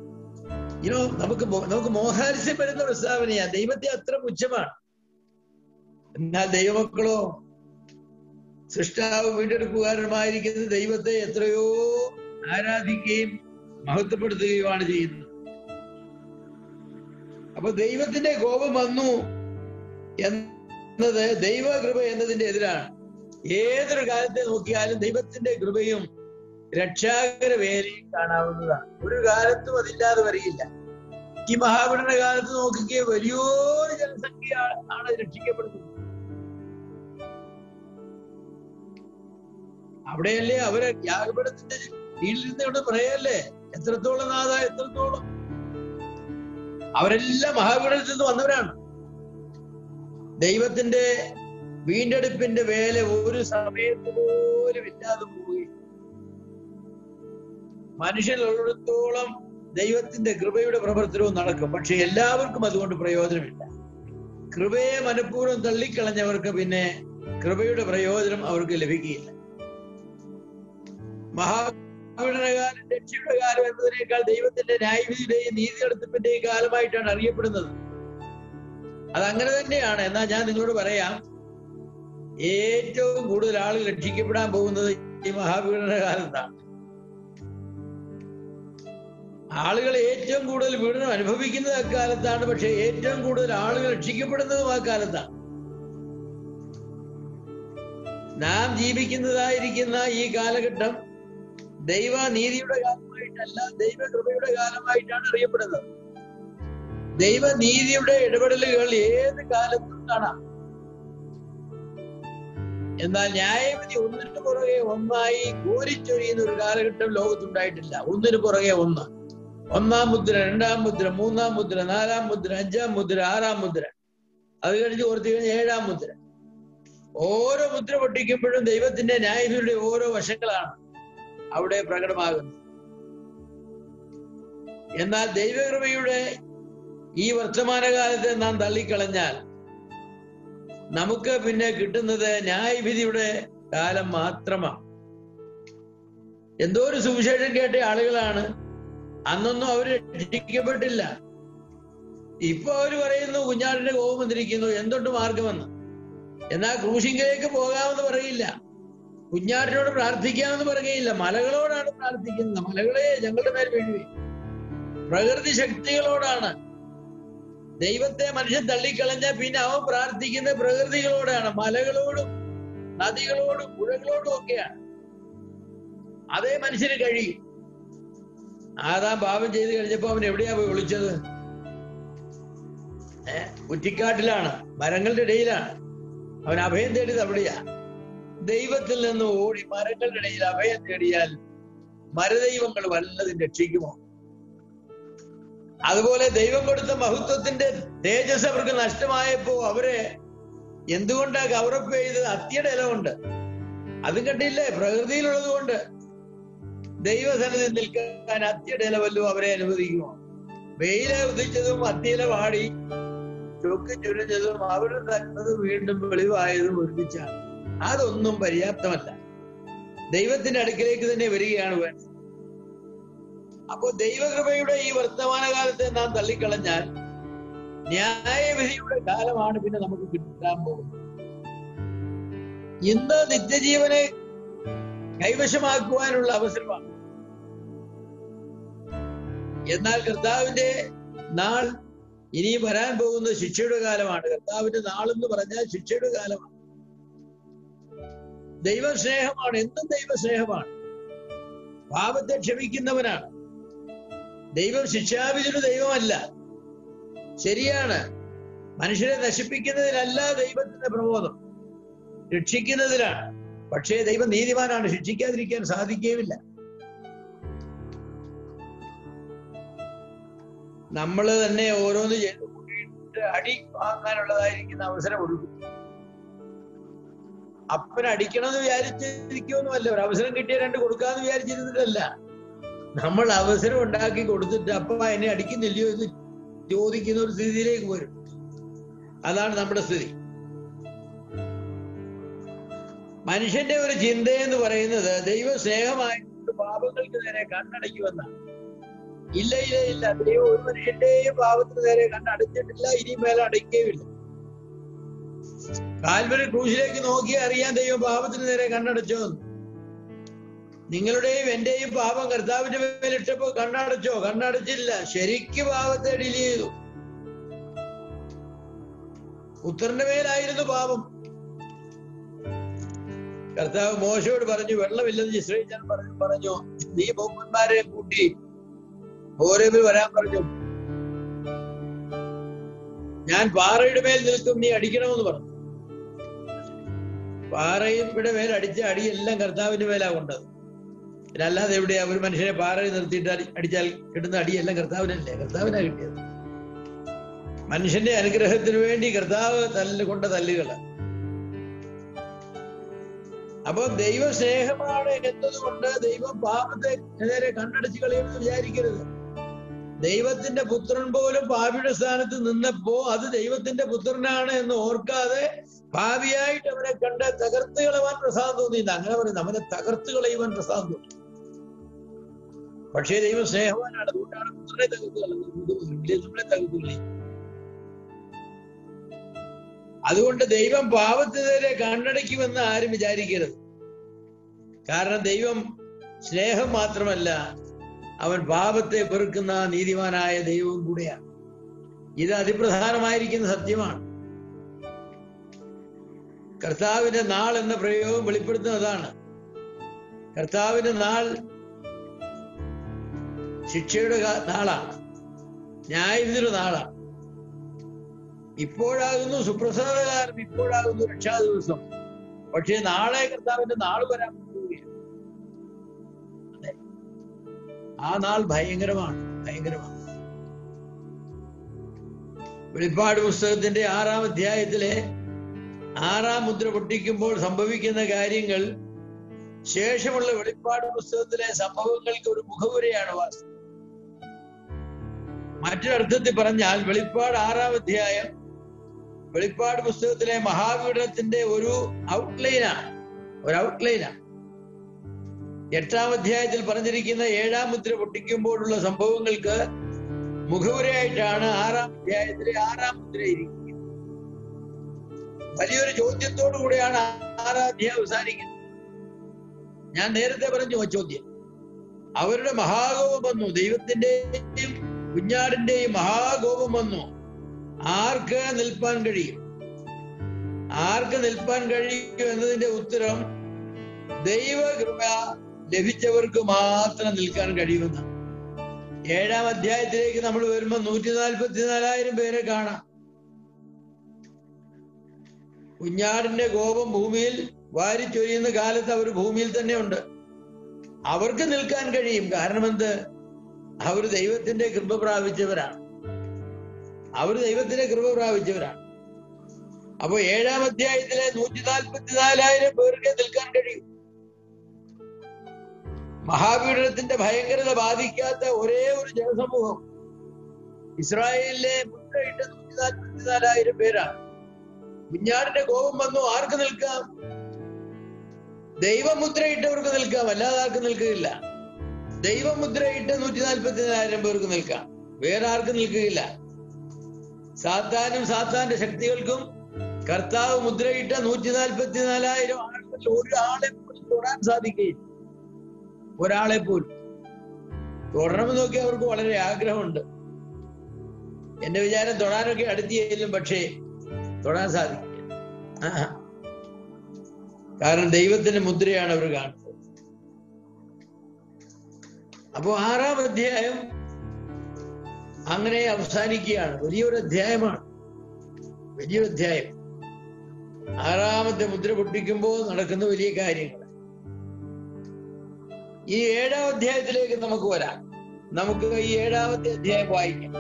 [SPEAKER 1] മോഹാത്സ്യം വരുന്ന പ്രസ്താവനയാ. ദൈവത്തെ അത്ര പുച്ഛമാണ്. എന്നാൽ ദൈവമക്കളോ, സൃഷ്ടാവ് വീണ്ടെടുപ്പുകാരനുമായിരിക്കുന്ന ദൈവത്തെ എത്രയോ ആരാധിക്കുകയും മഹത്വപ്പെടുത്തുകയുമാണ് ചെയ്യുന്നത്. അപ്പൊ ദൈവത്തിന്റെ കോപം വന്നു എന്നത് ദൈവകൃപ എന്നതിന്റെ എതിരാണ്. ഏതൊരു കാലത്തെ നോക്കിയാലും ദൈവത്തിന്റെ കൃപയും രക്ഷാകര വേലയും കാണാവുന്നതാണ്. ഒരു കാലത്തും അതില്ലാതെ വരികയില്ല. ഈ മഹാപീഡന കാലത്ത് നോക്കിക്കുക, വലിയൊരു ജനസംഖ്യ ആണ് രക്ഷിക്കപ്പെടുന്നത്. അവിടെയല്ലേ അവരെ യാഗപീഠത്തിന്റെ കീഴിൽ നിന്ന് ഇവിടെ പറയല്ലേ, എത്രത്തോളം എത്രത്തോളം അവരെല്ലാം മഹാപീഠത്തിൽ നിന്ന് വന്നവരാണ്. ദൈവത്തിന്റെ വീണ്ടെടുപ്പിന്റെ വേല ഒരു സമയത്ത് പോലും ഇല്ലാതെ പോവുകയും മനുഷ്യനുള്ളിടത്തോളം ദൈവത്തിന്റെ കൃപയുടെ പ്രവർത്തനവും നടക്കും. പക്ഷെ എല്ലാവർക്കും അതുകൊണ്ട് പ്രയോജനമില്ല. കൃപയെ മനഃപൂർവ്വം തള്ളിക്കളഞ്ഞവർക്ക് പിന്നെ കൃപയുടെ പ്രയോജനം അവർക്ക് ലഭിക്കുകയില്ല. കാലം രക്ഷയുടെ കാലം എന്നതിനേക്കാൾ ദൈവത്തിന്റെ ന്യായവിധിയുടെയും നീതി നടത്തിപ്പിന്റെയും കാലമായിട്ടാണ് അറിയപ്പെടുന്നത്. അതങ്ങനെ തന്നെയാണ്. എന്നാൽ ഞാൻ നിങ്ങളോട് പറയാം, ഏറ്റവും കൂടുതൽ ആളുകൾ രക്ഷിക്കപ്പെടാൻ പോകുന്നത് ഈ മഹാപീഡന കാലത്താണ്. ആളുകൾ ഏറ്റവും കൂടുതൽ പീഡനം അനുഭവിക്കുന്നത് അക്കാലത്താണ്. പക്ഷെ ഏറ്റവും കൂടുതൽ ആളുകൾ രക്ഷിക്കപ്പെടുന്നതും ആ കാലത്താണ്. നാം ജീവിക്കുന്നതായിരിക്കുന്ന ഈ കാലഘട്ടം ദൈവനീതിയുടെ കാലമായിട്ടല്ല, ദൈവകൃപയുടെ കാലമായിട്ടാണ് അറിയപ്പെടുന്നത്. ദൈവനീതിയുടെ ഇടപെടലുകൾ ഏത് കാലത്തും കാണാം. എന്നാൽ ന്യായവിധി ഒന്നിനു പുറകെ ഒന്നായി കോരിച്ചൊരിയുന്ന ഒരു കാലഘട്ടം ലോകത്തുണ്ടായിട്ടില്ല. ഒന്നിനു പുറകെ ഒന്ന്. ഒന്നാം മുദ്ര, രണ്ടാം മുദ്ര, മൂന്നാം മുദ്ര, നാലാം മുദ്ര, അഞ്ചാം മുദ്ര, ആറാം മുദ്ര, അത് കഴിഞ്ഞ് ഓർത്തി കഴിഞ്ഞ് ഏഴാം മുദ്ര. ഓരോ മുദ്ര പൊട്ടിക്കുമ്പോഴും ദൈവത്തിന്റെ ന്യായവിധിയുടെ ഓരോ വശങ്ങളാണ് അവിടെ പ്രകടമാകുന്നത്. എന്നാൽ ദൈവകൃപയുടെ ഈ വർത്തമാനകാലത്തെ നാം തള്ളിക്കളഞ്ഞാൽ നമുക്ക് പിന്നെ കിട്ടുന്നത് ന്യായവിധിയുടെ കാലം മാത്രമാണ്. എന്തോ ഒരു സുവിശേഷം കേട്ട ആളുകളാണ്. അന്നൊന്നും അവര് രക്ഷിക്കപ്പെട്ടില്ല. ഇപ്പൊ അവര് പറയുന്നു കുഞ്ഞാടിന്റെ കോപം വന്നിരിക്കുന്നു, എന്തുണ്ട് മാർഗമെന്ന്. എന്നാൽ ക്രൂശിങ്കിലേക്ക് പോകാമെന്ന് പറയില്ല, കുഞ്ഞാടിനോട് പ്രാർത്ഥിക്കാമെന്ന് പറയുകയില്ല. മലകളോടാണ് പ്രാർത്ഥിക്കുന്നത്. മലകളെ ഞങ്ങളുടെ മേൽ വീഴുവേ. പ്രകൃതി ശക്തികളോടാണ്. ദൈവത്തെ മനുഷ്യൻ തള്ളിക്കളഞ്ഞ പിന്നെ അവൻ പ്രാർത്ഥിക്കുന്ന പ്രകൃതികളോടാണ്, മലകളോടും നദികളോടും പുഴകളോടും ഒക്കെയാണ്. അതേ മനുഷ്യന് കഴിയും. ആദാം പാപം ചെയ്ത് കഴിഞ്ഞപ്പോ അവൻ എവിടെയാ പോയി ഒളിച്ചത്? കുറ്റിക്കാട്ടിലാണ്, മരങ്ങളുടെ ഇടയിലാണ്. അവൻ അഭയം തേടിയത് അവിടെയാ. ദൈവത്തിൽ നിന്ന് ഓടി മരങ്ങളുടെ ഇടയിൽ അഭയം തേടിയാൽ മരദൈവങ്ങൾ വല്ലതും രക്ഷിക്കുമോ? അതുപോലെ ദൈവം കൊടുത്ത മഹത്വത്തിന്റെ തേജസ് അവർക്ക് നഷ്ടമായപ്പോ അവരെ എന്തുകൊണ്ടാ കവറപ്പ് ചെയ്തത്? അത്തിയുടെ ഇല കൊണ്ട്. അതും കണ്ടില്ലേ? പ്രകൃതിയിലുള്ളത് കൊണ്ട്. ദൈവസന്നിധി നിൽക്കാൻ അത്തിയുടെ ഇല വല്ലതും അവരെ അനുവദിക്കുമോ? വെയില ഉദിച്ചതും അത്തിയില വാടി ചൊക്ക് ചുരിഞ്ഞതും അവരുടെ തന്നത് വീണ്ടും വെളിവായതും ഒരുമിച്ചാണ്. അതൊന്നും പര്യാപ്തമല്ല. ദൈവത്തിന്റെ അടുക്കിലേക്ക് തന്നെ വരികയാണ് വേണ്ടത്. അപ്പോ ദൈവകൃപയുടെ ഈ വർത്തമാനകാലത്തെ നാം തള്ളിക്കളഞ്ഞാൽ ന്യായവിധിയുടെ കാലമാണ് പിന്നെ നമുക്ക് കിട്ടാൻ പോകുന്നത്. ഇന്ന് നിത്യജീവനെ കൈവശമാക്കുവാനുള്ള അവസരമാണ്. എന്നാൽ കർത്താവിന്റെ നാൾ ഇനി വരാൻ പോകുന്നത് ശിക്ഷയുടെ കാലമാണ്. കർത്താവിന്റെ നാളെന്ന് പറഞ്ഞാൽ ശിക്ഷയുടെ കാലമാണ്. ദൈവസ്നേഹമാണ്, എന്നും ദൈവസ്നേഹമാണ്. പാപത്തെ ക്ഷമിക്കുന്നവനാണ്. ദൈവം ശിക്ഷാവിധിയുടെ ദൈവമല്ല. ശരിയാണ്, മനുഷ്യരെ നശിപ്പിക്കുന്നതിലല്ല ദൈവത്തിന്റെ പ്രബോധം, രക്ഷിക്കുന്നതിലാണ്. പക്ഷേ ദൈവം നീതിമാനാണ്, ശിക്ഷിക്കാതിരിക്കാൻ സാധിക്കുകയുമില്ല. നമ്മൾ തന്നെ ഓരോന്ന് ചെയ്ത് കൂട്ടിയിട്ട് അടി വാങ്ങാനുള്ളതായിരിക്കുന്ന അവസരം ഒഴുകും. അപ്പന് അടിക്കണമെന്ന് വിചാരിച്ചിരിക്കുമൊന്നുമല്ല, ഒരു അവസരം കിട്ടിയ രണ്ട് കൊടുക്കാന്ന് വിചാരിച്ചിരുന്നിട്ടല്ല. നമ്മൾ അവസരം ഉണ്ടാക്കി കൊടുത്തിട്ട് അപ്പ എന്നെ അടിക്കുന്നില്ലയോ എന്ന് ചോദിക്കുന്ന ഒരു സ്ഥിതിയിലേക്ക് വരും. അതാണ് നമ്മുടെ സ്ഥിതി. മനുഷ്യന്റെ ഒരു ചിന്തയെന്ന് പറയുന്നത് ദൈവ സ്നേഹമായിട്ട് പാപങ്ങൾക്ക് നേരെ കണ്ണടയ്ക്കുമെന്നാണ്. ഇല്ല ഇല്ല ഇല്ല, ദൈവം ഒരു മനുഷ്യന്റെയും പാപത്തിന് നേരെ കണ്ണടച്ചിട്ടില്ല, ഇനി മേലെ അടയ്ക്കുകയുമില്ല. കാൽവരി ക്രൂശിലേക്ക് നോക്കിയാൽ അറിയാൻ ദൈവം പാപത്തിന് നേരെ കണ്ണടച്ചോ എന്ന്. നിങ്ങളുടെയും എന്റെയും പാപം കർത്താവിന്റെ മേലിട്ടപ്പോ കണ്ണടച്ചോ? കണ്ണടച്ചില്ല. ശരിക്ക് പാപത്തെ ഡീൽ ചെയ്തു. പുത്രന്റെ മേലായിരുന്നു പാപം. കർത്താവ് മോശയോട് പറഞ്ഞു, വെള്ളമില്ലെന്ന് ഇസ്രായേൽ പറഞ്ഞു, നീ മൂപ്പന്മാരെ കൂട്ടി ഹോരേബിൽ വരാൻ പറഞ്ഞു. ഞാൻ പാറയുടെ മേൽ നിൽക്കും, നീ അടിക്കണമെന്ന് പറഞ്ഞു. പാറയുടെ മേൽ അടിച്ച അടിയെല്ലാം കർത്താവിന്റെ മേലാ കൊണ്ടത്. അല്ലാതെ എവിടെയാ? ഒരു മനുഷ്യനെ പാറയിൽ നിർത്തിയിട്ട് അടിച്ചാൽ കിട്ടുന്ന അടിയെല്ലാം കർത്താവിനല്ലേ? കർത്താവിനാ കിട്ടിയത്. മനുഷ്യന്റെ അനുഗ്രഹത്തിന് വേണ്ടി കർത്താവ് കൊണ്ട തല്ലുകള്. അപ്പൊ ദൈവ സ്നേഹമാണ് എന്നതുകൊണ്ട് ദൈവം പാപത്തെ നേരെ കണ്ണടച്ച് കളയുമെന്ന് വിചാരിക്കരുത്. ദൈവത്തിന്റെ പുത്രൻ പോലും പാപിയുടെ സ്ഥാനത്ത് നിന്നപ്പോ അത് ദൈവത്തിന്റെ പുത്രനാണ് എന്ന് ഓർക്കാതെ ഭാവിയായിട്ട് അവനെ കണ്ട് തകർത്ത് കളയുവാൻ പ്രസാദം തോന്നിയില്ല. അങ്ങനെ പറയുന്നത്, അവനെ തകർത്ത് കളയുവാൻ പ്രസാദം തോന്നി. പക്ഷേ ദൈവം സ്നേഹവാനാണ്. അതുകൊണ്ടാണ് പുത്രനെ നമ്മളെ തകർത്തുകളി. അതുകൊണ്ട് ദൈവം പാപത്തിനെതിരെ കണ്ണടയ്ക്കുമെന്ന് ആരും വിചാരിക്കരുത്. കാരണം ദൈവം സ്നേഹം മാത്രമല്ല, അവൻ പാപത്തെ വെറുക്കുന്ന നീതിമാനായ ദൈവവും കൂടെയാണ്. ഇത് അതിപ്രധാനമായിരിക്കുന്ന സത്യമാണ്. കർത്താവിന്റെ നാൾ എന്ന പ്രയോഗം വെളിപ്പെടുത്തുന്നതാണ്. കർത്താവിന്റെ നാൾ ശിക്ഷയുടെ നാളാണ്, ന്യായവിധിയുടെ നാളാണ്. ഇപ്പോഴാകുന്നു സുപ്രസാദകാലം, ഇപ്പോഴാകുന്നു രക്ഷാ ദിവസം. പക്ഷേ നാളെ കർത്താവിന്റെ നാൾ വരാൻ പോവുകയാണ്. അതെ, ആ നാൾ ഭയങ്കരമാണ്, ഭയങ്കരമാണ്. വെളിപ്പാട് പുസ്തകത്തിന്റെ 6-ാം അധ്യായത്തിലെ 6-ാം മുദ്ര പൊട്ടിക്കുമ്പോൾ സംഭവിക്കുന്ന കാര്യങ്ങൾ ശേഷമുള്ള വെളിപ്പാട് പുസ്തകത്തിലെ സംഭവങ്ങൾക്ക് ഒരു മുഖവുരയാണ് വാസ്തവം. മറ്റൊരർത്ഥത്തിൽ പറഞ്ഞാൽ വെളിപ്പാട് 6-ാം അധ്യായം വെളിപ്പാട് പുസ്തകത്തിലെ മഹാപീഠത്തിന്റെ ഒരു ഔട്ട്ലൈനാണ്. 8-ാം അധ്യായത്തിൽ പറഞ്ഞിരിക്കുന്ന 7-ാം മുദ്ര പൊട്ടിക്കുമ്പോഴുള്ള സംഭവങ്ങൾക്ക് മുഖവുരയായിട്ടാണ് 6-ാം അധ്യായത്തിലെ 6-ാം മുദ്ര ഇരിക്കുന്നത്. വലിയൊരു ചോദ്യത്തോടു കൂടെയാണ് 6-ാം അധ്യായം അവസാനിക്കുന്നത്. ഞാൻ നേരത്തെ പറഞ്ഞു ആ ചോദ്യം. അവരുടെ മഹാകോപം വന്നു, ദൈവത്തിന്റെയും കുഞ്ഞാടിന്റെയും മഹാകോപം വന്നു. ആർക്ക് നിൽപ്പാൻ കഴിയും? ആർക്ക് നിൽപ്പാൻ കഴിയും എന്നതിന്റെ ഉത്തരം ദൈവകൃപ ലഭിച്ചവർക്ക് മാത്രം നിൽക്കാൻ കഴിയുമെന്നാണ്. 7-ാം അധ്യായത്തിലേക്ക് നമ്മൾ വരുമ്പോൾ 144,000 പേരെ കാണാം. കുഞ്ഞാടിന്റെ കോപം ഭൂമിയിൽ വാരിച്ചൊരിയുന്ന കാലത്ത് അവർ ഭൂമിയിൽ തന്നെ ഉണ്ട്. അവർക്ക് നിൽക്കാൻ കഴിയും. കാരണം എന്ത്? അവർ ദൈവത്തിന്റെ കൃപ പ്രാപിച്ചവരാണ്. അപ്പൊ 7-ാം അധ്യായത്തിലെ 144,000 പേർക്ക് നിൽക്കാൻ കഴിയും. മഹാപീഠത്തിന്റെ ഭയങ്കരത ബാധിക്കാത്ത ഒരേ ഒരു ജനസമൂഹം ഇസ്രായേലിലെ മുദ്രയിട്ട് 144,000 പേരാണ്. കുഞ്ഞാടിന്റെ കോപം വന്നു, ആർക്ക് നിൽക്കാം? ദൈവമുദ്രയിട്ടവർക്ക് നിൽക്കാം, അല്ലാതെ ആർക്കും നിൽക്കുകയില്ല. ദൈവമുദ്രയിട്ട് 144,000 പേർക്ക് നിൽക്കാം, വേറെ ആർക്കും നിൽക്കുകയില്ല. സാത്താനും സാത്താന്റെ ശക്തികൾക്കും കർത്താവ് മുദ്രയിട്ട 144,000 ആളുകളിൽ ഒരാളെ പോലും തൊടാൻ സാധിക്കുകയില്ല. ഒരാളെ പോലും തൊടണമെന്ന് നോക്കി അവർക്ക് വളരെ ആഗ്രഹമുണ്ട്. എന്റെ വിചാരം തൊടാനൊക്കെ അടുത്ത് ചെല്ലും, പക്ഷേ തൊടാൻ സാധിക്കില്ല. കാരണം ദൈവത്തിന്റെ മുദ്രയാണ് അവർ കാണുന്നത്. അപ്പോ 6-ാം അധ്യായം അങ്ങനെ അവസാനിക്കുകയാണ്. വലിയൊരു അധ്യായമാണ്, വലിയൊരു അധ്യായം. 6-ാമത്തെ മുദ്ര പൊട്ടിക്കുമ്പോൾ നടക്കുന്ന വലിയ കാര്യങ്ങൾ. ഈ 7-ാം അധ്യായത്തിലേക്ക് നമുക്ക് വരാം. നമുക്ക് ഈ 7-ാമത്തെ അധ്യായം വായിക്കാം.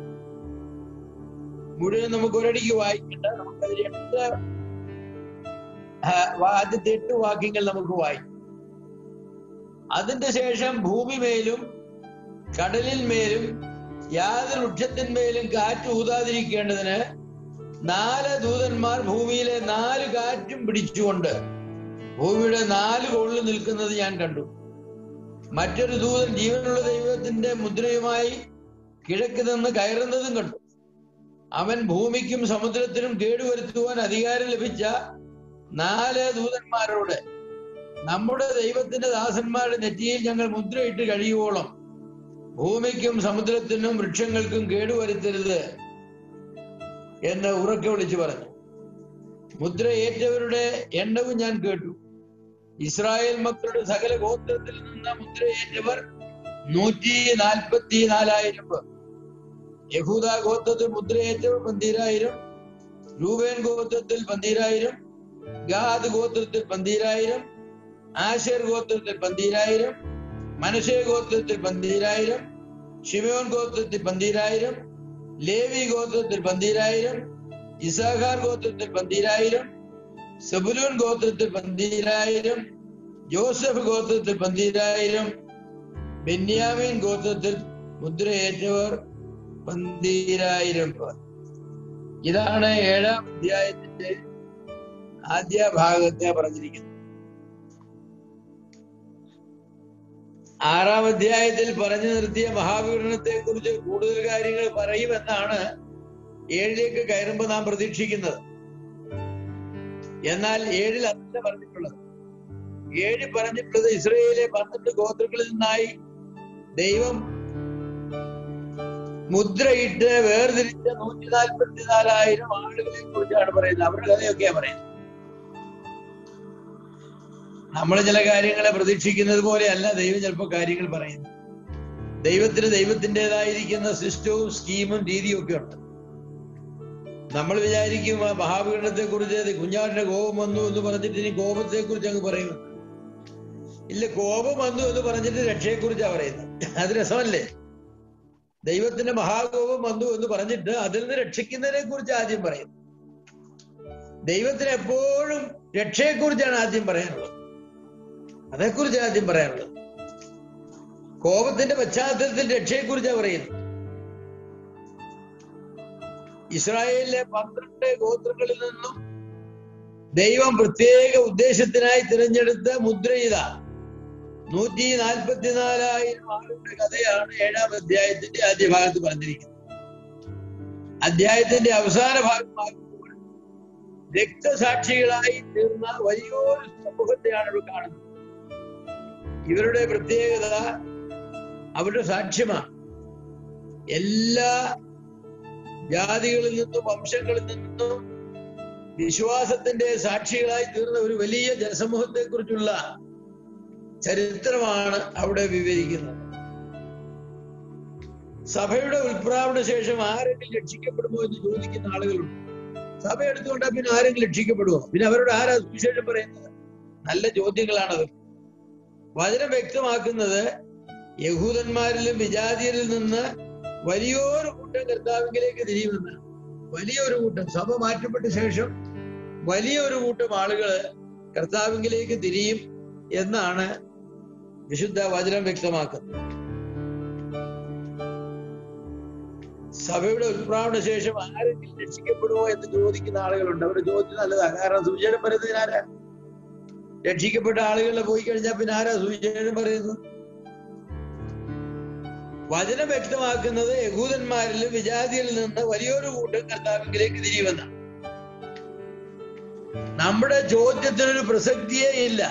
[SPEAKER 1] മുഴുവൻ നമുക്ക് ഒരടിക്ക് വായിക്കണ്ട. നമുക്കതിൽ 8 വാക്യങ്ങൾ നമുക്ക് വായിക്കാം. അതിന്റെ ശേഷം ഭൂമിമേലും കടലിന്മേലും യാതൊരു വൃക്ഷത്തിന്മേലും കാറ്റ് ഊതാതിരിക്കേണ്ടതിന് 4 ദൂതന്മാർ ഭൂമിയിലെ 4 കാറ്റും പിടിച്ചുകൊണ്ട് ഭൂമിയുടെ 4 കോണിൽ നിൽക്കുന്നത് ഞാൻ കണ്ടു. മറ്റൊരു ദൂതൻ ജീവനുള്ള ദൈവത്തിന്റെ മുദ്രയുമായി കിഴക്ക് നിന്ന് കയറുന്നതും കണ്ടു. അവൻ ഭൂമിക്കും സമുദ്രത്തിനും കേടുവരുത്തുവാൻ അധികാരം ലഭിച്ച 4 ദൂതന്മാരോട്, നമ്മുടെ ദൈവത്തിന്റെ ദാസന്മാരുടെ നെറ്റിയിൽ ഞങ്ങൾ മുദ്രയിട്ട് കഴിയുവോളം ഭൂമിക്കും സമുദ്രത്തിനും വൃക്ഷങ്ങൾക്കും കേടുവരുത്തരുത് എന്ന് ഉറക്കെ വിളിച്ചു പറഞ്ഞു. മുദ്ര ഏറ്റവരുടെ എണ്ണവും ഞാൻ കേട്ടു. ഇസ്രായേൽ മക്കളുടെ സകല ഗോത്രത്തിൽ നിന്ന് മുദ്രയേറ്റവർ 144,000 പേർ. യഹൂദ ഗോത്രത്തിൽ മുദ്രയേറ്റവർ 12,000, രൂബേൻ ഗോത്രത്തിൽ 12,000, ഗാദ് ഗോത്രത്തിൽ 12,000, ആശേർ ഗോത്രത്തിൽ 12,000, മനശ്ശെ ഗോത്രത്തിൽ 12,000, ശിമയോൻ ഗോത്രത്തിൽ 12,000, ലേവി ഗോത്രത്തിൽ 12,000, ഇസാഖാർ ഗോത്രത്തിൽ 12,000, സെബുലൂൻ ഗോത്രത്തിൽ 12,000, ജോസഫ് ഗോത്രത്തിൽ 12,000, ബെന്യാമീൻ ഗോത്രത്തിൽ മുദ്രയേറ്റവർ 12,000 പേർ. ഇതാണ് 7-ാം അധ്യായത്തിന്റെ ആദ്യ ഭാഗത്തെ പറഞ്ഞിരിക്കുന്നത്. 6-ാം അധ്യായത്തിൽ പറഞ്ഞു നിർത്തിയ മഹാപീഡനത്തെ കുറിച്ച് കൂടുതൽ കാര്യങ്ങൾ പറയുമെന്നാണ് 7-ലേക്ക് കയറുമ്പോൾ നാം പ്രതീക്ഷിക്കുന്നത്. എന്നാൽ 7-ൽ അതല്ല പറഞ്ഞിട്ടുള്ളത്. 7 പറഞ്ഞിട്ടുള്ളത് ഇസ്രായേലിലെ 12 ഗോത്രങ്ങളിൽ നിന്നായി ദൈവം മുദ്രയിട്ട് വേർതിരിച്ച 144,000 ആളുകളെ കുറിച്ചാണ് പറയുന്നത്. അവരുടെ കഥയൊക്കെയാ പറയുന്നത്. നമ്മൾ ചില കാര്യങ്ങളെ പ്രതീക്ഷിക്കുന്നത് പോലെയല്ല ദൈവം ചിലപ്പോൾ കാര്യങ്ങൾ പറയുന്നത്. ദൈവത്തിന് ദൈവത്തിൻ്റെതായിരിക്കുന്ന സിസ്റ്റവും സ്കീമും രീതിയും ഒക്കെ ഉണ്ട്. നമ്മൾ വിചാരിക്കും മഹാപീഡനത്തെ കുറിച്ച് കുഞ്ഞാടിന്റെ കോപം വന്നു എന്ന് പറഞ്ഞിട്ട് ഇനി കോപത്തെ കുറിച്ച് അങ്ങ് പറയുന്നു. ഇല്ല, കോപം വന്നു എന്ന് പറഞ്ഞിട്ട് രക്ഷയെ കുറിച്ചാ പറയുന്നത്. അത് രസമല്ലേ? ദൈവത്തിന്റെ മഹാകോപം വന്നു എന്ന് പറഞ്ഞിട്ട് അതിൽ നിന്ന് രക്ഷിക്കുന്നതിനെ കുറിച്ച് ആദ്യം പറയുന്നു. ദൈവത്തിന് എപ്പോഴും രക്ഷയെക്കുറിച്ചാണ് ആദ്യം പറയാനുള്ളത്. അതേക്കുറിച്ച് ആദ്യം പറയാനുള്ളത്. കോപത്തിന്റെ പശ്ചാത്തലത്തിൽ രക്ഷയെക്കുറിച്ചാണ് പറയുന്നത്. ഇസ്രായേലിലെ 12 ഗോത്രങ്ങളിൽ നിന്നും ദൈവം പ്രത്യേക ഉദ്ദേശത്തിനായി തിരഞ്ഞെടുത്ത മുദ്രയിത 144,000 ആളുകളുടെ കഥയാണ് 7-ാം അധ്യായത്തിന്റെ ആദ്യ ഭാഗത്ത് പറഞ്ഞിരിക്കുന്നത്. അധ്യായത്തിന്റെ അവസാന ഭാഗമാകുമ്പോൾ രക്തസാക്ഷികളായി തീർന്ന വലിയൊരു സമൂഹത്തെയാണ് ഇവിടെ കാണുന്നത്. ഇവരുടെ പ്രത്യേകത അവരുടെ സാക്ഷ്യമാണ്. എല്ലാ ജാതികളിൽ നിന്നും വംശങ്ങളിൽ നിന്നും വിശ്വാസത്തിന്റെ സാക്ഷികളായി തീർന്ന ഒരു വലിയ ജനസമൂഹത്തെ കുറിച്ചുള്ള ചരിത്രമാണ് അവിടെ വിവരിക്കുന്നത്. സഭയുടെ ഉത്പ്രാവണ ശേഷം ആരെങ്കിലും രക്ഷിക്കപ്പെടുമോ എന്ന് ചോദിക്കുന്ന ആളുകളുണ്ട്. സഭ എടുത്തുകൊണ്ടാൽ പിന്നെ ആരെങ്കിലും രക്ഷിക്കപ്പെടുമോ? പിന്നെ അവരോട് ആരാ സുവിശേഷം പറയുന്നത്? നല്ല ചോദ്യങ്ങളാണത്. വചനം വ്യക്തമാക്കുന്നത് യഹൂദന്മാരിലും വിജാതിയരിൽ നിന്ന് വലിയൊരു കൂട്ടം കർത്താവിലേക്ക് തിരിയുമെന്ന്. വലിയൊരു കൂട്ടം, സഭ മാറ്റപ്പെട്ട ശേഷം വലിയൊരു കൂട്ടം ആളുകൾ കർത്താവിലേക്ക് തിരിയും എന്നാണ് വിശുദ്ധ വചനം വ്യക്തമാക്കുന്നത്. സഭയുടെ ഉത്പ്രാവണ ശേഷം ആരെങ്കിലും രക്ഷിക്കപ്പെടുമോ എന്ന് ചോദിക്കുന്ന ആളുകളുണ്ട്. അവരുടെ ചോദ്യം നല്ലതാണ്. കാരണം സുവിശേഷം പറയുന്നതിന് ആരാ? രക്ഷിക്കപ്പെട്ട ആളുകളെ പോയി കഴിഞ്ഞാൽ പിന്നെ ആരാ സുവിശേഷം പറയുന്നത്? വചനം വ്യക്തമാക്കുന്നത് യഹൂദന്മാരിലും വിജാതിയിൽ നിന്ന് വലിയൊരു കൂട്ടം കർത്താവിലേക്ക് തിരിയുമെന്നാണ്. നമ്മുടെ ചോദ്യത്തിനൊരു പ്രസക്തിയേ ഇല്ല.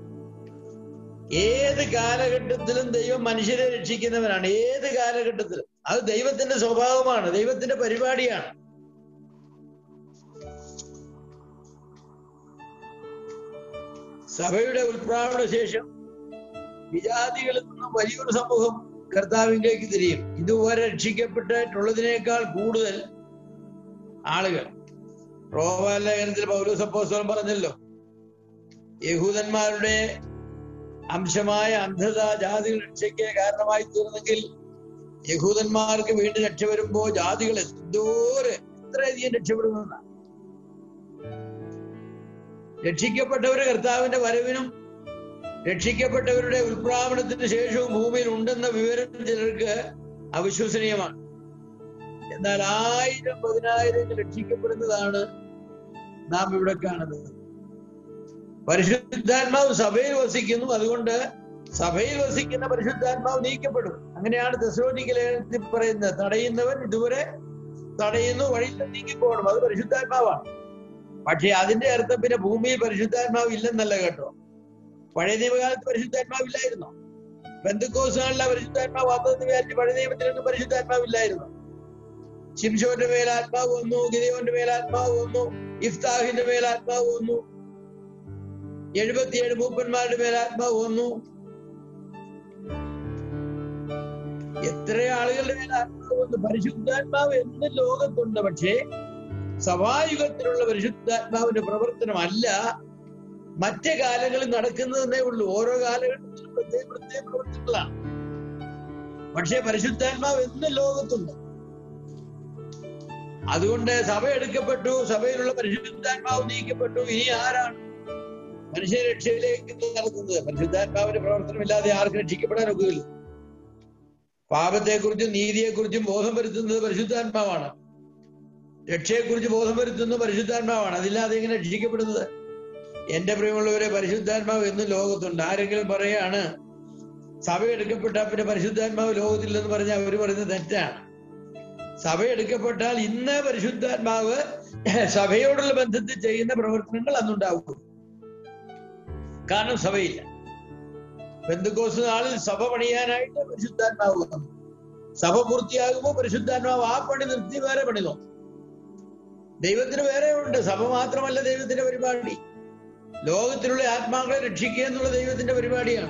[SPEAKER 1] ഏത് കാലഘട്ടത്തിലും ദൈവം മനുഷ്യരെ രക്ഷിക്കുന്നവനാണ്. ഏത് കാലഘട്ടത്തിലും അത് ദൈവത്തിന്റെ സ്വഭാവമാണ്, ദൈവത്തിന്റെ പരിപാടിയാണ്. സഭയുടെ ഉത്പ്രാവണ ശേഷം വിജാതികളിൽ നിന്നും വലിയൊരു സമൂഹം കർത്താവിലേക്ക് തിരിയും. ഇതുവരെ രക്ഷിക്കപ്പെട്ടിട്ടുള്ളതിനേക്കാൾ കൂടുതൽ ആളുകൾ. റോമാലേഖനത്തിൽ പൗലോസ് അപ്പോസ്തലൻ പറഞ്ഞല്ലോ, യഹൂദന്മാരുടെ അംശമായ അന്ധത ജാതികൾ രക്ഷയ്ക്ക് കാരണമായി തീർന്നെങ്കിൽ യഹൂദന്മാർക്ക് വീണ്ടും രക്ഷ വരുമ്പോ ജാതികൾ എത്രയധികം രക്ഷപ്പെടുമെന്നാണ്. രക്ഷിക്കപ്പെട്ടവര് കർത്താവിന്റെ വരവിനും രക്ഷിക്കപ്പെട്ടവരുടെ ഉത്പ്രാവണത്തിന് ശേഷവും ഭൂമിയിൽ ഉണ്ടെന്ന വിവരം ചിലർക്ക് അവിശ്വസനീയമാണ്. എന്നാൽ 1000-10,000 രക്ഷിക്കപ്പെടുന്നതാണ് നാം ഇവിടെ കാണുന്നത്. പരിശുദ്ധാത്മാവ് സഭയിൽ വസിക്കുന്നു. അതുകൊണ്ട് സഭയിൽ വസിക്കുന്ന പരിശുദ്ധാത്മാവ് നീക്കപ്പെടും. അങ്ങനെയാണ് തെസ്സലോനിക്ക ലേഖനത്തിൽ പറയുന്നത്, തടയുന്നവൻ ഇതുവരെ തടയുന്നു, വഴിയിൽ നീങ്ങിപ്പോകണം. അത് പരിശുദ്ധാത്മാവാണ്. പക്ഷെ അതിന്റെ അർത്ഥം പിന്നെ ഭൂമിയിൽ പരിശുദ്ധാത്മാവ് ഇല്ലെന്നല്ല കേട്ടോ. പഴയ നിയമകാലത്ത് പരിശുദ്ധാത്മാവില്ലായിരുന്നോ? പെന്തക്കോസ്തുനാളിലെ പരിശുദ്ധാത്മാവ് വന്നതെന്ന് വിചാരിച്ച് പഴയ നിയമത്തിലൊന്നും പരിശുദ്ധാത്മാവില്ലായിരുന്നു. ശിംശോന്റെ മേലാത്മാവ് വന്നു, ഗിദെയോന്റെ മേലാത്മാവ് വന്നു, ഇഫ്താഹിന്റെ മേലാത്മാവ് വന്നു, 77 മൂപ്പന്മാരുടെ മേലാത്മാവ് വന്നു. എത്ര ആളുകളുടെ മേലാത്മാവ് വന്നു. പരിശുദ്ധാത്മാവ് എന്ന് ലോകത്തുണ്ട്. പക്ഷേ സഭായുഗത്തിലുള്ള പരിശുദ്ധാത്മാവിന്റെ പ്രവർത്തനമല്ല മറ്റു കാലങ്ങളിൽ നടക്കുന്നതേ ഉള്ളൂ. ഓരോ കാലഘട്ടത്തിലും പ്രത്യേക പ്രവർത്തനങ്ങളാണ്. പക്ഷേ പരിശുദ്ധാത്മാവ് എന്ന് ലോകത്തുണ്ട്. അതുകൊണ്ട് സഭ എടുക്കപ്പെട്ടു, സഭയിലുള്ള പരിശുദ്ധാത്മാവ് നീക്കപ്പെട്ടു. ഇനി ആരാണ് മനുഷ്യ രക്ഷയിലേക്ക് നടത്തുന്നത്? പരിശുദ്ധാത്മാവിന്റെ പ്രവർത്തനമില്ലാതെ ആർക്ക് രക്ഷിക്കപ്പെടാൻ ഒക്കുകയില്ല. പാപത്തെക്കുറിച്ചും നീതിയെക്കുറിച്ചും ബോധം വരുത്തുന്നത് പരിശുദ്ധാത്മാവാണ്. രക്ഷയെക്കുറിച്ച് ബോധം വരുത്തുന്നത് പരിശുദ്ധാത്മാവാണ്. അതില്ലാതെ എങ്ങനെ രക്ഷിക്കപ്പെടുന്നത്? എന്റെ പ്രിയമുള്ളവരെ, പരിശുദ്ധാത്മാവ് എന്നും ലോകത്തുണ്ട്. ആരെങ്കിലും പറയാണ് സഭ എടുക്കപ്പെട്ടാൽ പിന്നെ പരിശുദ്ധാത്മാവ് ലോകത്തില്ലെന്ന് പറഞ്ഞാൽ അവർ പറയുന്നത് തെറ്റാണ്. സഭ എടുക്കപ്പെട്ടാൽ ഇന്ന് പരിശുദ്ധാത്മാവ് സഭയോടുള്ള ബന്ധത്തിൽ ചെയ്യുന്ന പ്രവർത്തനങ്ങൾ അന്നുണ്ടാവും. കാരണം സഭയില്ല. പെന്തക്കോസ്ത് നാളിൽ സഭ പണിയാനായിട്ട് പരിശുദ്ധാത്മാവ് വന്നു. സഭ പൂർത്തിയാകുമ്പോൾ പരിശുദ്ധാത്മാവ് ആ പണി നിർത്തി വേറെ പണി നോക്കും. ദൈവത്തിന് വേറെ ഉണ്ട്. സഭ മാത്രമല്ല ദൈവത്തിന്റെ പരിപാടി. ലോകത്തിലുള്ള ആത്മാക്കളെ രക്ഷിക്കുക എന്നുള്ള ദൈവത്തിന്റെ പരിപാടിയാണ്.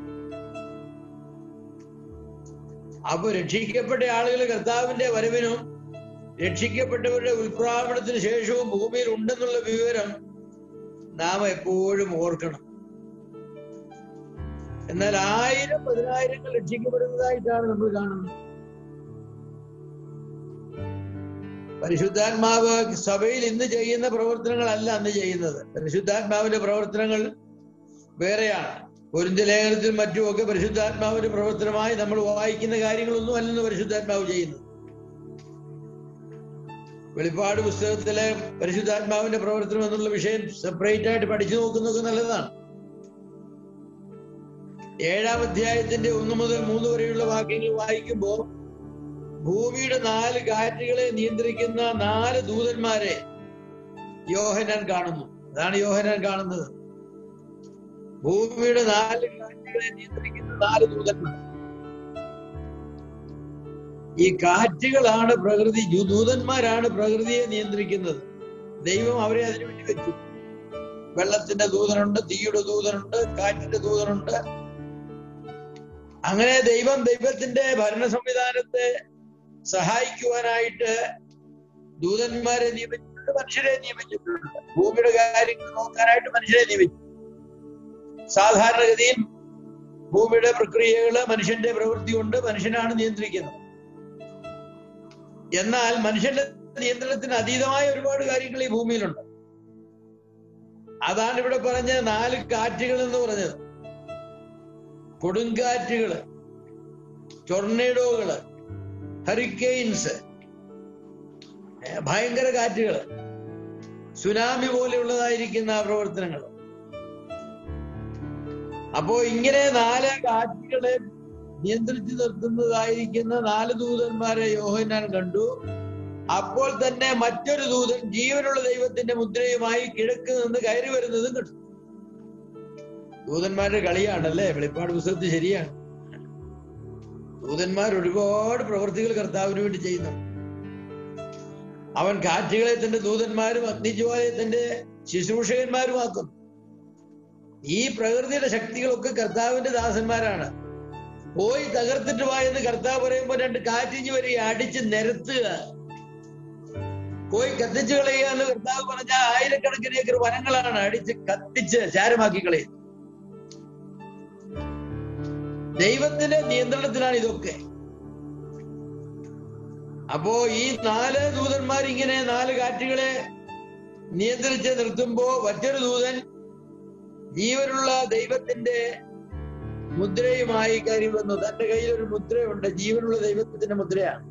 [SPEAKER 1] അപ്പൊ രക്ഷിക്കപ്പെട്ട ആളുകൾ കർത്താവിന്റെ വരവിനും രക്ഷിക്കപ്പെട്ടവരുടെ ഉൽപ്രാപണത്തിന് ശേഷവും ഭൂമിയിൽ ഉണ്ടെന്നുള്ള വിവരം നാം എപ്പോഴും ഓർക്കണം. എന്നാൽ 1000-10,000 രക്ഷിക്കപ്പെടുന്നതായിട്ടാണ് നമ്മൾ കാണുന്നത്. പരിശുദ്ധാത്മാവ് സഭയിൽ ഇന്ന് ചെയ്യുന്ന പ്രവർത്തനങ്ങളല്ല അന്ന് ചെയ്യുന്നത്. പരിശുദ്ധാത്മാവിന്റെ പ്രവർത്തനങ്ങൾ വേറെയാണ്. കൊരിന്ത്യ ലേഖനത്തിൽ മറ്റുമൊക്കെ പരിശുദ്ധാത്മാവിന്റെ പ്രവർത്തനമായി നമ്മൾ വായിക്കുന്ന കാര്യങ്ങളൊന്നും അല്ലെന്ന് പരിശുദ്ധാത്മാവ് ചെയ്യുന്നത്. വെളിപ്പാട് പുസ്തകത്തിലെ പരിശുദ്ധാത്മാവിന്റെ പ്രവർത്തനം എന്നുള്ള വിഷയം സെപ്പറേറ്റ് ആയിട്ട് പഠിച്ചു നോക്കുന്നതൊക്കെ നല്ലതാണ്. 7-ാം അധ്യായത്തിന്റെ 1 മുതൽ 3 വരെയുള്ള വാക്യങ്ങൾ വായിക്കുമ്പോൾ ഭൂമിയുടെ 4 കാറ്റുകളെ നിയന്ത്രിക്കുന്ന 4 ദൂതന്മാരെ യോഹന്നാൻ കാണുന്നു. അതാണ് യോഹന്നാൻ കാണുന്നത്. ഭൂമിയുടെ 4 കാറ്റുകളെ നിയന്ത്രിക്കുന്ന 4 ദൂതന്മാർ. ഈ കാറ്റുകളാണ് പ്രകൃതി, ദൂതന്മാരാണ് പ്രകൃതിയെ നിയന്ത്രിക്കുന്നത്. ദൈവം അവരെ അതിനുവേണ്ടി വെച്ചു. വെള്ളത്തിന്റെ ദൂതനുണ്ട്, തീയുടെ ദൂതനുണ്ട്, കാറ്റിന്റെ ദൂതനുണ്ട്. അങ്ങനെ ദൈവത്തിന്റെ ഭരണ സംവിധാനത്തെ സഹായിക്കുവാനായിട്ട് ദൂതന്മാരെ നിയമിച്ചിട്ടുണ്ട്, മനുഷ്യരെ നിയമിച്ചിട്ടുണ്ട്. ഭൂമിയുടെ കാര്യങ്ങൾ നോക്കാനായിട്ട് മനുഷ്യരെ നിയമിച്ചു. സാധാരണഗതിയിൽ ഭൂമിയുടെ പ്രക്രിയകള് മനുഷ്യന്റെ പ്രവൃത്തി കൊണ്ട് മനുഷ്യനാണ് നിയന്ത്രിക്കുന്നത്. എന്നാൽ മനുഷ്യന്റെ നിയന്ത്രണത്തിന് അതീതമായ ഒരുപാട് കാര്യങ്ങൾ ഈ ഭൂമിയിലുണ്ട്. അതാണ് ഇവിടെ പറഞ്ഞ 4 കാറ്റുകൾ എന്ന് പറഞ്ഞത്. കൊടുങ്കാറ്റുകള്, ടൊർണേഡോകള്, ഹറിക്കെയിൻസ്, ഭയങ്കര കാറ്റുകള്, സുനാമി പോലെയുള്ളതായിരിക്കുന്ന പ്രവർത്തനങ്ങൾ. അപ്പോ ഇങ്ങനെ 4 കാറ്റുകളെ നിയന്ത്രിച്ചു നിർത്തുന്നതായിരിക്കുന്ന 4 ദൂതന്മാരെ യോഹന്നാൻ കണ്ടു. അപ്പോൾ തന്നെ മറ്റൊരു ദൂതൻ ജീവനുള്ള ദൈവത്തിന്റെ മുദ്രയുമായി കിഴക്ക് നിന്ന് കയറി വരുന്നതും കണ്ടു. ദൂതന്മാരുടെ കളിയാണല്ലേ വെളിപ്പാട് പുസ്തകത്തിൽ. ശരിയാണ്, ദൂതന്മാർ ഒരുപാട് പ്രവൃത്തികൾ കർത്താവിന് വേണ്ടി ചെയ്യുന്നു. അവൻ കാറ്റുകളെ തന്റെ ദൂതന്മാരും അഗ്നിജ്വാലയെ തന്റെ ശുശ്രൂഷകന്മാരുമാക്കുന്നു. ഈ പ്രകൃതിയുടെ ശക്തികളൊക്കെ കർത്താവിന്റെ ദാസന്മാരാണ്. പോയി തകർത്തിട്ട് പോയെന്ന് കർത്താവ് പറയുമ്പോൾ 2 കാറ്റിഞ്ഞ് വരെ അടിച്ച് നിരത്തുക, പോയി കത്തിച്ചു കളയുക എന്ന് കർത്താവ് പറഞ്ഞ 1000-കണക്കിന് ഏക്കർ വനങ്ങളാണ് അടിച്ച് കത്തിച്ച് ചാരമാക്കി കളയുന്നത്. ദൈവത്തിന്റെ നിയന്ത്രണത്തിലാണ് ഇതൊക്കെ. അപ്പോ ഈ 4 ദൂതന്മാർ ഇങ്ങനെ 4 കാറ്റുകളെ നിയന്ത്രിച്ച് നിർത്തുമ്പോ മറ്റൊരു ദൂതൻ ജീവനുള്ള ദൈവത്തിന്റെ മുദ്രയുമായി കയറി വന്നു. തന്റെ കയ്യിൽ ഒരു മുദ്രയുണ്ട്, ജീവനുള്ള ദൈവത്തിന്റെ മുദ്രയാണ്.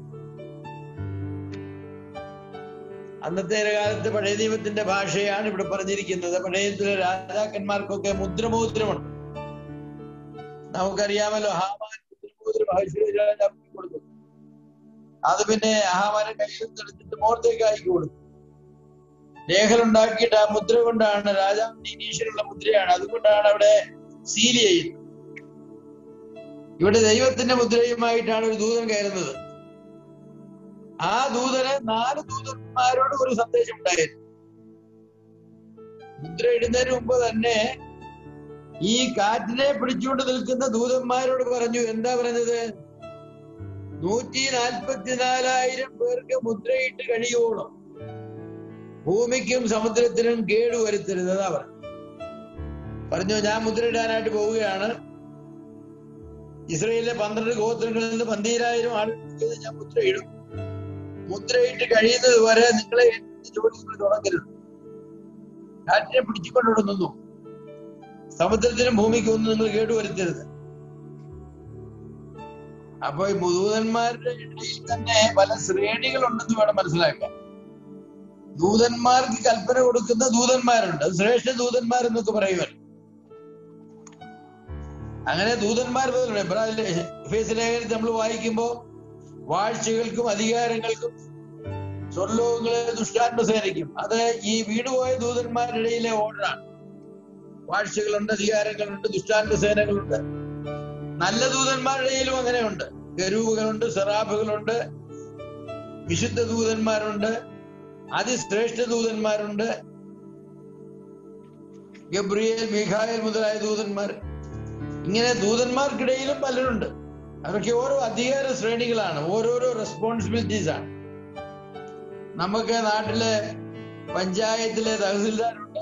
[SPEAKER 1] അന്നത്തെ കാലത്ത് പഴയ ദൈവത്തിന്റെ ഭാഷയാണ് ഇവിടെ പറഞ്ഞിരിക്കുന്നത്. പഴയ രാജാക്കന്മാർക്കൊക്കെ മുദ്രമോദ്രമുണ്ട്. നമുക്കറിയാമല്ലോ, ഹാമാൻ മുദ്രമോദ്രം അഹശ്വേരോശ് കൊടുത്തു. അത് പിന്നെ ഹാമാനെ കയ്യിൽ എടുത്തിട്ട് മോർദെഖായിക്ക് കൊടുത്തു. രേഖലുണ്ടാക്കിയിട്ട് ആ മുദ്ര കൊണ്ടാണ്, രാജാവിന്റെ ഇനീഷ്യലുള്ള മുദ്രയാണ്, അതുകൊണ്ടാണ് അവിടെ സീൽ ചെയ്യുന്നത്. ഇവിടെ ദൈവത്തിന്റെ മുദ്രയുമായിട്ടാണ് ഒരു ദൂതൻ കയറുന്നത്. ആ ദൂതന് 4 ദൂതന്മാരോട് ഒരു സന്ദേശം ഉണ്ടായിരുന്നു. മുദ്ര ഇടുന്നതിന് മുമ്പ് തന്നെ ഈ കാറ്റിനെ പിടിച്ചുകൊണ്ട് നിൽക്കുന്ന ദൂതന്മാരോട് പറഞ്ഞു. എന്താ പറഞ്ഞത്? 144,000 പേർക്ക് മുദ്രയിട്ട് കഴിയോളം ഭൂമിക്കും സമുദ്രത്തിനും കേടുവരുത്തരുത്. അതാ പറഞ്ഞു. ഞാൻ മുദ്രയിടാനായിട്ട് പോവുകയാണ്. ഇസ്രയേലിലെ 12 ഗോത്രങ്ങളിൽ നിന്ന് 12,000 ആളുകൾ ഞാൻ മുദ്രയിടും. മുദ്രയിട്ട് കഴിയുന്നത് വരെ നിങ്ങളെ ജോലികൾ തുടങ്ങരുത്. കാറ്റിനെ പിടിച്ചുകൊണ്ടിവിടെ നിന്നു. സമുദ്രത്തിനും ഭൂമിക്കും ഒന്നും നിങ്ങൾ കേടുവരുത്തരുത്. അപ്പൊ ഈ ദൂതന്മാരുടെ ഇടയിൽ തന്നെ പല ശ്രേണികളുണ്ടെന്ന് വേണം മനസ്സിലാക്കാൻ. ദൂതന്മാർക്ക് കൽപ്പന കൊടുക്കുന്ന ദൂതന്മാരുണ്ട്, ശ്രേഷ്ഠ ദൂതന്മാരെന്നൊക്കെ പറയുവാൻ. അങ്ങനെ ദൂതന്മാർ എഫേസ്യ ലേഖനത്തിൽ നമ്മൾ വായിക്കുമ്പോൾ വാഴ്ചകൾക്കും അധികാരങ്ങൾക്കും സ്വർലോകങ്ങളെ ദുഷ്ടാത്മസേനയ്ക്കും, അത് ഈ വീണുപോയ ദൂതന്മാരുടെ ഇടയിലെ ഓർഡറാണ്. വാഴ്ചകളുണ്ട്, അധികാരങ്ങളുണ്ട്, ദുഷ്ടാത്മസേനകളുണ്ട്. നല്ല ദൂതന്മാരുടെ ഇടയിലും അങ്ങനെയുണ്ട്. കെരൂബുകളുണ്ട്, സെറാഫുകളുണ്ട്, വിശുദ്ധ ദൂതന്മാരുണ്ട്, അതിശ്രേഷ്ഠ ദൂതന്മാരുണ്ട്, ഗബ്രിയേൽ, മീഖായേൽ മുതലായ ദൂതന്മാർ. ഇങ്ങനെ ദൂതന്മാർക്കിടയിലും പലരുണ്ട്. അവർക്ക് ഓരോ അധികാര ശ്രേണികളാണ്, ഓരോരോ റെസ്പോൺസിബിലിറ്റീസ് ആണ്. നമുക്ക് നാട്ടിലെ പഞ്ചായത്തിലെ തഹസിൽദാരുണ്ട്,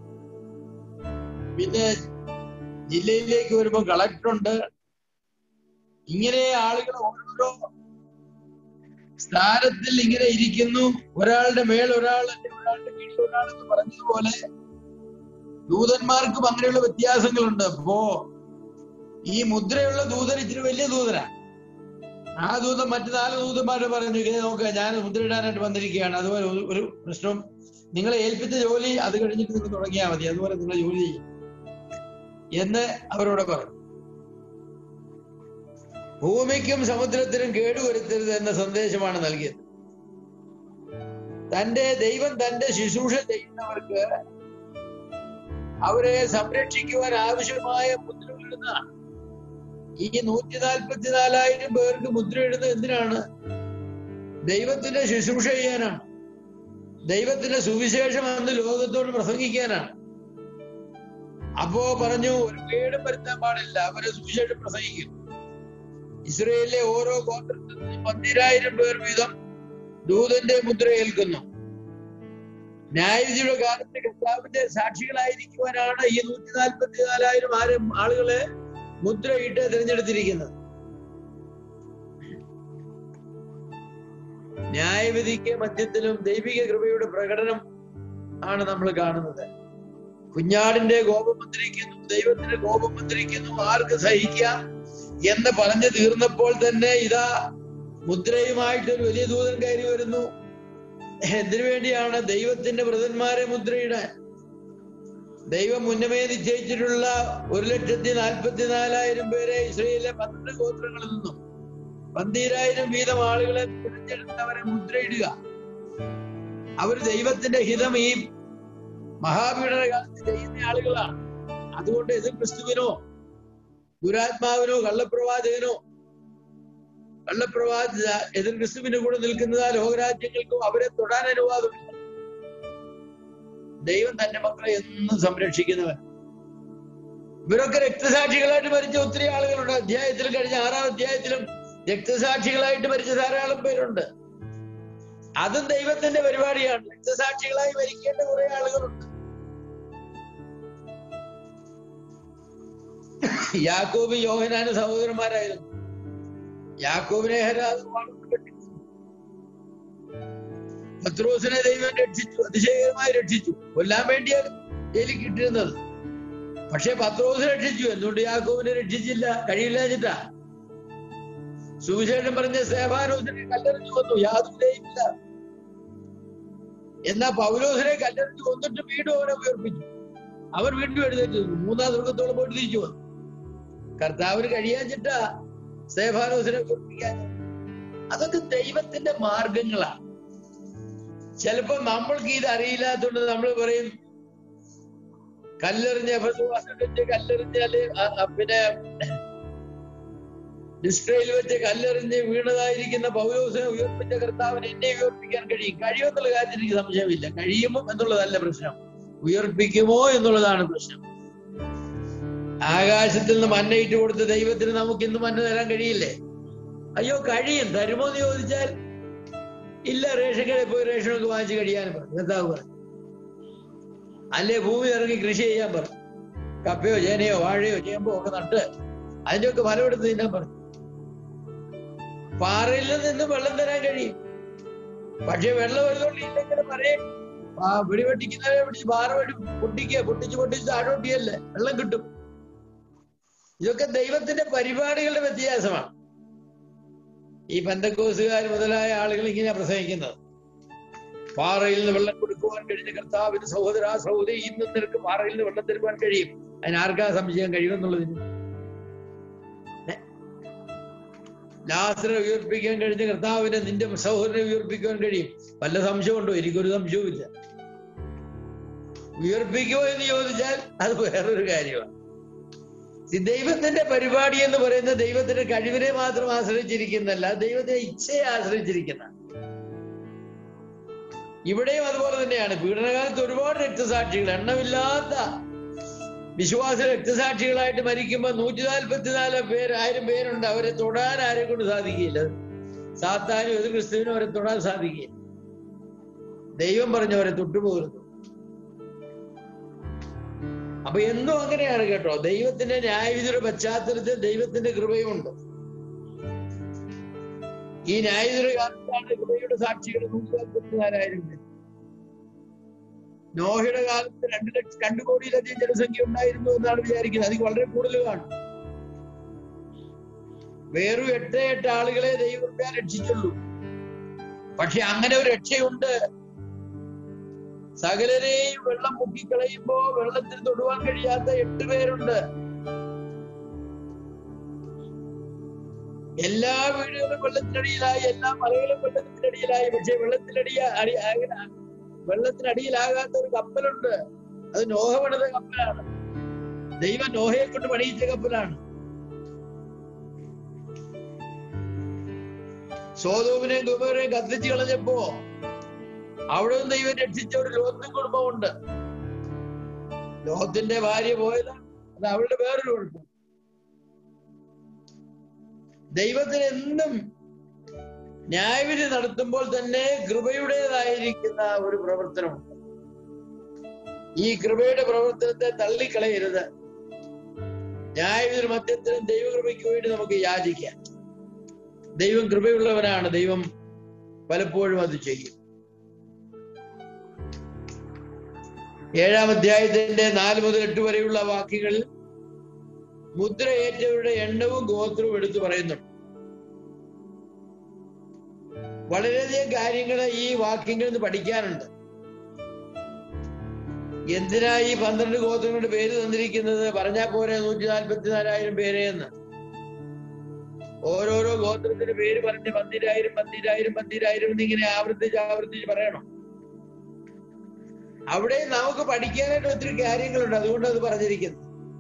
[SPEAKER 1] പിന്നെ ജില്ലയിലേക്ക് വരുമ്പോൾ കളക്ടറുണ്ട്. ഇങ്ങനെ ആളുകൾ ഓരോരോ സ്ഥാനത്തിൽ ഇങ്ങനെ ഇരിക്കുന്നു. ഒരാളുടെ മേൽ ഒരാൾ, ഒരാളുടെ കീഴിൽ ഒരാൾ എന്ന് പറഞ്ഞതുപോലെ ദൂതന്മാർക്കും അങ്ങനെയുള്ള വ്യത്യാസങ്ങളുണ്ട്. അപ്പോ ഈ മുദ്രയുള്ള ദൂതൻ ഇച്ചിരി വലിയ ദൂതനാണ്. ആ ദൂതൻ മറ്റു 4 ദൂതന്മാരെ പറഞ്ഞു, നോക്കുക, ഞാൻ മുദ്ര ഇടാനായിട്ട് വന്നിരിക്കുകയാണ്. അതുപോലെ ഒരു പ്രശ്നം, നിങ്ങളെ ഏൽപ്പിച്ച ജോലി അത് കഴിഞ്ഞിട്ട് നിങ്ങൾ തുടങ്ങിയാൽ മതി, അതുപോലെ നിങ്ങൾ ജോലി ചെയ്യും എന്ന് അവരോട് പറഞ്ഞു. ഭൂമിക്കും സമുദ്രത്തിനും കേടുവരുത്തരുത് എന്ന സന്ദേശമാണ് നൽകിയത്. ദൈവം തന്റെ ശുശ്രൂഷ ചെയ്യുന്നവർക്ക് അവരെ സംരക്ഷിക്കുവാൻ ആവശ്യമായ മുദ്ര ഇടുന്നതാണ്. ഈ 144,000 പേർക്ക് മുദ്ര ഇടുന്നത് എന്തിനാണ്? ദൈവത്തിന്റെ ശുശ്രൂഷ ചെയ്യാനാണ്. ദൈവത്തിന്റെ സുവിശേഷം അന്ന് ലോകത്തോട് പ്രസംഗിക്കാനാണ്. അപ്പോ പറഞ്ഞു, ഒരു കേടും വരുത്താൻ പാടില്ല, അവരെ സുവിശേഷം പ്രസംഗിക്കും. ഇസ്രയേലിലെ ഓരോ ഗോത്രത്തിൽ നിന്നും 10,000 പേർ വീതം ദൂതന്റെ മുദ്ര ഏൽക്കുന്നു. ന്യായവിധിയുടെ കാലത്ത് കർത്താവിന്റെ സാക്ഷികളായിരിക്കുവാനാണ് ഈ 144,000 ആളുകളെ മുദ്രയിട്ട് തിരഞ്ഞെടുത്തിരിക്കുന്നത്. ന്യായവിധിക്ക് മധ്യത്തിലും ദൈവിക കൃപയുടെ പ്രകടനം ആണ് നമ്മൾ കാണുന്നത്. കുഞ്ഞാടിന്റെ കോപം മന്ത്രിക്കുന്നു, ദൈവത്തിന്റെ കോപം മന്ത്രിക്കുന്നു, ആർക്ക് സഹിക്കാം എന്ന് പറഞ്ഞു തീർന്നപ്പോൾ തന്നെ ഇതാ മുദ്രയുമായിട്ട് ഒരു വലിയ ദൂതൻ കയറി വരുന്നു. എന്തിനു വേണ്ടിയാണ്? ദൈവത്തിന്റെ വൃതന്മാരെ മുദ്രയിടാൻ. ദൈവം മുന്നമേ നിശ്ചയിച്ചിട്ടുള്ള 1,44,000 പേരെ ഇസ്രയേലിലെ 12 ഗോത്രങ്ങളിൽ നിന്നും 12,000 വീതം ആളുകളെ തിരഞ്ഞെടുത്തവരെ മുദ്രയിടുക. അവർ ദൈവത്തിന്റെ ഹിതം ഈ മഹാപീഡന കാലത്ത് ചെയ്യുന്ന ആളുകളാണ്. അതുകൊണ്ട് എതിർ ക്രിസ്തുവിനോ ദുരാത്മാവിനോ കള്ളപ്രവാചകനോ എതിർ ക്രിസ്തുവിന്റെ കൂടെ നിൽക്കുന്നതാ ലോകരാജ്യങ്ങൾക്കോ അവരെ തൊടാൻ അനുവാദമില്ല. ദൈവം തന്റെ മക്കളെ എന്നും സംരക്ഷിക്കുന്നവൻ. ഇവരൊക്കെ രക്തസാക്ഷികളായിട്ട് മരിച്ച ഒത്തിരി ആളുകളുണ്ട്. അധ്യായത്തിൽ കഴിഞ്ഞ 6-ാം അധ്യായത്തിലും രക്തസാക്ഷികളായിട്ട് മരിച്ച ധാരാളം പേരുണ്ട്. അതും ദൈവത്തിന്റെ പരിപാടിയാണ്. രക്തസാക്ഷികളായി മരിക്കേണ്ട കുറെ ആളുകളുണ്ട്. യാക്കോബും യോഹന്നാനും സഹോദരന്മാരായിരുന്നു. യാക്കോബിനെ ഹെരോദ് പത്രോസിനെ ദൈവം രക്ഷിച്ചു, അതിശയകരമായി രക്ഷിച്ചു. കൊല്ലാൻ വേണ്ടിയാണ് ജയിലിൽ കിട്ടിയിരുന്നത്. പക്ഷെ പത്രോസ് രക്ഷിച്ചു. എന്തുകൊണ്ട് യാക്കോബിനെ രക്ഷിച്ചില്ല? കഴിയില്ലാഞ്ഞിട്ടാ. സുവിശേഷം പറഞ്ഞ സ്തെഫാനോസിനെ കല്ലെറിഞ്ഞു കൊന്നു, യാതൊരുമില്ല. എന്നാ പൗലോസിനെ കല്ലെറിഞ്ഞു കൊന്നിട്ട് വീണ്ടും അവനെ ഉയർപ്പിച്ചു. അവർ വീണ്ടും എഴുന്നേറ്റ് 3-ാം സ്വർഗത്തോളം പോയിട്ട് തിരിച്ചു വന്നു. കർത്താവിന് കഴിയാഞ്ഞിട്ടാ സ്തെഫാനോസിനെ ഉയർപ്പിക്കാൻ. അതൊക്കെ ദൈവത്തിന്റെ മാർഗങ്ങളാണ്. ചിലപ്പോ നമ്മൾക്ക് ഇത് അറിയില്ലാത്തതുകൊണ്ട് നമ്മൾ പറയും, കല്ലെറിഞ്ഞ് കല്ലെറിഞ്ഞാല് പിന്നെ ഇസ്രയേൽ വെച്ച് കല്ലെറിഞ്ഞ് വീണതായിരിക്കുന്ന പൗലോസിനെ ഉയർപ്പിച്ച കർത്താവിനെ എന്നെ ഉയർപ്പിക്കാൻ കഴിയുമെന്നുള്ള കാര്യത്തിൽ എനിക്ക് സംശയമില്ല. കഴിയുമോ എന്നുള്ളതല്ല പ്രശ്നം, ഉയർപ്പിക്കുമോ എന്നുള്ളതാണ് പ്രശ്നം. ആകാശത്തിൽ നിന്ന് മന്നയിട്ട് കൊടുത്ത ദൈവത്തിന് നമുക്ക് ഇന്ന് മന്ന തരാൻ കഴിയില്ലേ? അയ്യോ, കഴിയും. തരുമോ എന്ന് ചോദിച്ചാൽ ഇല്ല. റേഷൻ കടയിൽ പോയി റേഷനൊക്കെ വാങ്ങിച്ച് കഴിയാനും പറഞ്ഞു കർത്താവ് പറഞ്ഞു. അല്ലെ ഭൂമി ഇറങ്ങി കൃഷി ചെയ്യാൻ പറഞ്ഞു. കപ്പയോ ചേനയോ വാഴയോ ചേമ്പോ ഒക്കെ നട്ട് അതിന്റെയൊക്കെ ഫലമെടുത്ത് തിന്നാൻ പറഞ്ഞു. പാറയിൽ നിന്ന് വെള്ളം തരാൻ കഴിയും. പക്ഷെ വെള്ളം വരുന്നുണ്ട് ഇല്ലെങ്കിലും പറയും, വെടിവെട്ടിക്കുന്നവരെ പിടിച്ച് പാറ പൊട്ടിച്ച് താഴോട്ടിയല്ലേ വെള്ളം കിട്ടും. ഇതൊക്കെ ദൈവത്തിന്റെ പരിപാടികളുടെ വ്യത്യാസമാണ്. ഈ പെന്തക്കോസുകാർ മുതലായ ആളുകൾ ഇങ്ങനെ പ്രസംഗിക്കുന്നത്. പാറയിൽ നിന്ന് വെള്ളം കൊടുക്കുവാൻ കഴിഞ്ഞ കർത്താവിന് സഹോദരി ഇന്നും നിനക്ക് പാറയിൽ നിന്ന് വെള്ളം തരുവാൻ കഴിയും. അതിനാർക്കാ സംശയം കഴിയുമെന്നുള്ളതിന്? ലാസറെ ഉയർപ്പിക്കാൻ കഴിഞ്ഞ കർത്താവിനെ നിന്റെ സഹോദരനെ ഉയർപ്പിക്കാൻ കഴിയും. വല്ല സംശയമുണ്ടോ? എനിക്കൊരു സംശയവുമില്ല. ഉയർപ്പിക്കുമോ എന്ന് ചോദിച്ചാൽ അത് വേറൊരു കാര്യമാണ്. ദൈവത്തിന്റെ പരിപാടി എന്ന് പറയുന്നത് ദൈവത്തിന്റെ കഴിവിനെ മാത്രം ആശ്രയിച്ചിരിക്കുന്നല്ല, ദൈവത്തിന്റെ ഇച്ഛയെ ആശ്രയിച്ചിരിക്കുന്ന. ഇവിടെയും അതുപോലെ തന്നെയാണ്. പീഡനകാലത്ത് ഒരുപാട് രക്തസാക്ഷികൾ, എണ്ണമില്ലാത്ത വിശ്വാസ രക്തസാക്ഷികളായിട്ട് മരിക്കുമ്പോൾ 144,000 പേരുണ്ട്. അവരെ തൊടാൻ ആരെ കൊണ്ട് സാധിക്കില്ല. സാത്താനും എതിർ ക്രിസ്തുവിനും അവരെ തൊടാൻ സാധിക്കില്ല. ദൈവം പറഞ്ഞു അവരെ തൊട്ടുപോകരുത്. അപ്പൊ എന്നും അങ്ങനെയാണ് കേട്ടോ. ദൈവത്തിന്റെ ന്യായവിധിയുടെ പശ്ചാത്തലത്തിൽ ദൈവത്തിന്റെ കൃപയുണ്ട്. ഈ ന്യായവിധിയുടെ കാലത്താണ് കൃപയുടെ സാക്ഷികൾ 144,000 പേർ. നോഹയുടെ കാലത്ത് 2 കോടിയിലധികം ജനസംഖ്യ ഉണ്ടായിരുന്നു എന്നാണ് വിചാരിക്കുന്നത്. അതിൽ വളരെ കൂടുതൽ കാണും. വെറും 8 ആളുകളെ ദൈവം രക്ഷിച്ചുള്ളൂ. പക്ഷെ അങ്ങനെ ഒരു രക്ഷയുണ്ട്. സകലരെയും വെള്ളം മുക്കിക്കളയുമ്പോ വെള്ളത്തിൽ തൊടുവാൻ കഴിയാത്ത 8 പേരുണ്ട്. എല്ലാ വീടുകളും വെള്ളത്തിനടിയിലായി, എല്ലാ മലകളും വെള്ളത്തിനടിയിലായി. പക്ഷെ വെള്ളത്തിനടിയിലാകാത്ത ഒരു കപ്പലുണ്ട്. അത് നോഹ പണിത കപ്പലാണ്. ദൈവം നോഹയെ കൊണ്ട് പണിയിച്ച കപ്പലാണ്. സോദോമിനെയും ഗൊമോരയെയും കത്തിച്ചു കളഞ്ഞപ്പോ അവിടെ നിന്ന് ദൈവം രക്ഷിച്ച ഒരു ലോത്ത് കുടുംബമുണ്ട്. ലോത്തിന്റെ ഭാര്യ പോയതാണ്. അത് അവളുടെ വേറൊരു കുഴപ്പം. ദൈവത്തിന് എന്നും ന്യായവിധി നടത്തുമ്പോൾ തന്നെ കൃപയുടേതായിരിക്കുന്ന ഒരു പ്രവർത്തനമുണ്ട്. ഈ കൃപയുടെ പ്രവർത്തനത്തെ തള്ളിക്കളയരുത്. ന്യായവിധി മധ്യത്തിലും ദൈവകൃപയ്ക്ക് വേണ്ടി നമുക്ക് യാചിക്കാം. ദൈവം കൃപയുള്ളവനാണ്. ദൈവം പലപ്പോഴും അത് ചെയ്യും. 7-ാം അധ്യായത്തിന്റെ 4 മുതൽ 8 വരെയുള്ള വാക്യങ്ങളിൽ മുദ്രയേറ്റവരുടെ എണ്ണവും ഗോത്രവും എടുത്തു പറയുന്നുണ്ട്. വളരെയധികം കാര്യങ്ങൾ ഈ വാക്യങ്ങളിൽ നിന്ന് പഠിക്കാനുണ്ട്. എന്തിനാ ഈ 12 ഗോത്രങ്ങളുടെ പേര് തന്നിരിക്കുന്നത്? പറഞ്ഞാൽ പോരെ 144,000 പേരെ എന്ന്. ഓരോരോ ഗോത്രത്തിന്റെ പേര് പറഞ്ഞ് 12,000 എന്നിങ്ങനെ ആവർത്തിച്ച് പറയണം. അവിടെ നമുക്ക് പഠിക്കാനായിട്ട് ഒത്തിരി കാര്യങ്ങളുണ്ട്. അതുകൊണ്ട് അത് പറഞ്ഞിരിക്കുന്നു.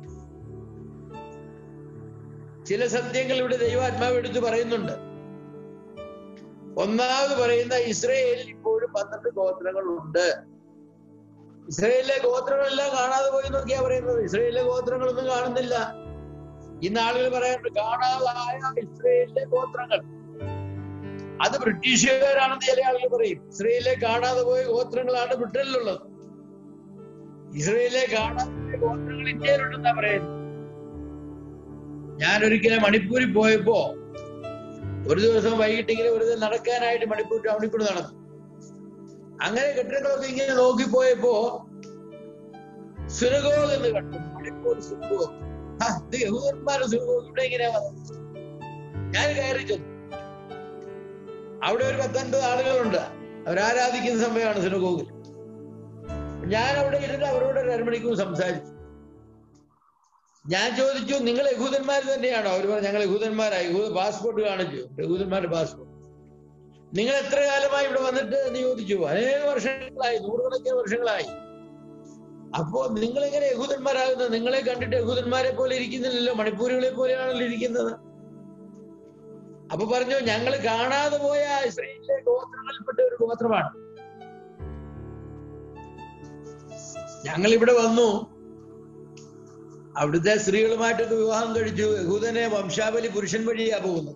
[SPEAKER 1] ചില സത്യങ്ങൾ ഇവിടെ ദൈവാത്മാവ് എടുത്ത് പറയുന്നുണ്ട്. ഒന്നാമത് പറയുന്ന ഇസ്രായേലിൽ ഇപ്പോഴും 12 ഗോത്രങ്ങളുണ്ട്. ഇസ്രായേലിലെ ഗോത്രങ്ങളെല്ലാം കാണാതെ പോയി നോക്കിയാ പറയുന്നത്. ഇസ്രായേലിലെ ഗോത്രങ്ങളൊന്നും കാണുന്നില്ല. ഇന്ന് ആളുകൾ പറയാറുണ്ട് കാണാതായ ഇസ്രായേലിലെ ഗോത്രങ്ങൾ. അത് ബ്രിട്ടീഷുകാരാണെന്ന് ചില ആളുകൾ പറയും. ഇസ്രായേലിലെ കാണാതെ പോയ ഗോത്രങ്ങളാണ് ബ്രിട്ടനിലുള്ളത്. ഇസ്രായേലിലെ കാണാതെ പോയ ഗോത്രങ്ങൾ ഇന്ത്യയിലുണ്ടെന്നാ പറയുന്നത്. ഞാനൊരിക്കലും മണിപ്പൂരിൽ പോയപ്പോ ഒരു ദിവസം വൈകിട്ടിങ്ങനെ വെറുതെ നടക്കാനായിട്ട് മണിപ്പൂർ ടൗണിൽ കൂടെ നടന്നു. അങ്ങനെ കെട്ടിടങ്ങളൊക്കെ ഇങ്ങനെ നോക്കിപ്പോയപ്പോ സിനഗോഗ് എന്ന് കണ്ടു. മണിപ്പൂർ സിനഗോഗ്. യഹൂദന്മാരുടെ സിനഗോഗ് ഇവിടെ ഇങ്ങനെയാ വന്നത്. ഞാൻ കയറി ചെന്നു. അവിടെ ഒരു 10-50 ആളുകളുണ്ട്. അവരാരാധിക്കുന്ന സമയമാണ് സിനഗോഗിൽ. ഞാൻ അവിടെ ഇരുന്ന് അവരോട് 1 അരമണിക്കൂർ സംസാരിച്ചു. ഞാൻ ചോദിച്ചു, നിങ്ങൾ യഹൂദന്മാർ തന്നെയാണോ? അവർ പറഞ്ഞു ഞങ്ങൾ യഹൂദന്മാരായി. പാസ്പോർട്ട് കാണിച്ചു, യഹൂദന്മാരുടെ പാസ്പോർട്ട്. നിങ്ങൾ എത്ര കാലമായി ഇവിടെ വന്നിട്ട് എന്ന് ചോദിച്ചു. അനേക വർഷങ്ങളായി, 100 വർഷങ്ങളായി. അപ്പോ നിങ്ങൾ എങ്ങനെ യഹൂദന്മാരാകുന്നത്? നിങ്ങളെ കണ്ടിട്ട് യഹൂദന്മാരെ പോലെ ഇരിക്കുന്നില്ലല്ലോ, മണിപ്പൂരികളെ പോലെയാണല്ലോ ഇരിക്കുന്നത്. അപ്പൊ പറഞ്ഞു ഞങ്ങൾ കാണാതെ പോയ ഇസ്രായേലിലെ ഗോത്രങ്ങളിൽപ്പെട്ട ഒരു ഗോത്രമാണ്. ഞങ്ങൾ ഇവിടെ വന്നു, അവിടുത്തെ സ്ത്രീകളുമായിട്ടൊക്കെ വിവാഹം കഴിച്ചു. യഹൂദനെ വംശാവലി പുരുഷൻ വഴിയാ പോകുന്നത്.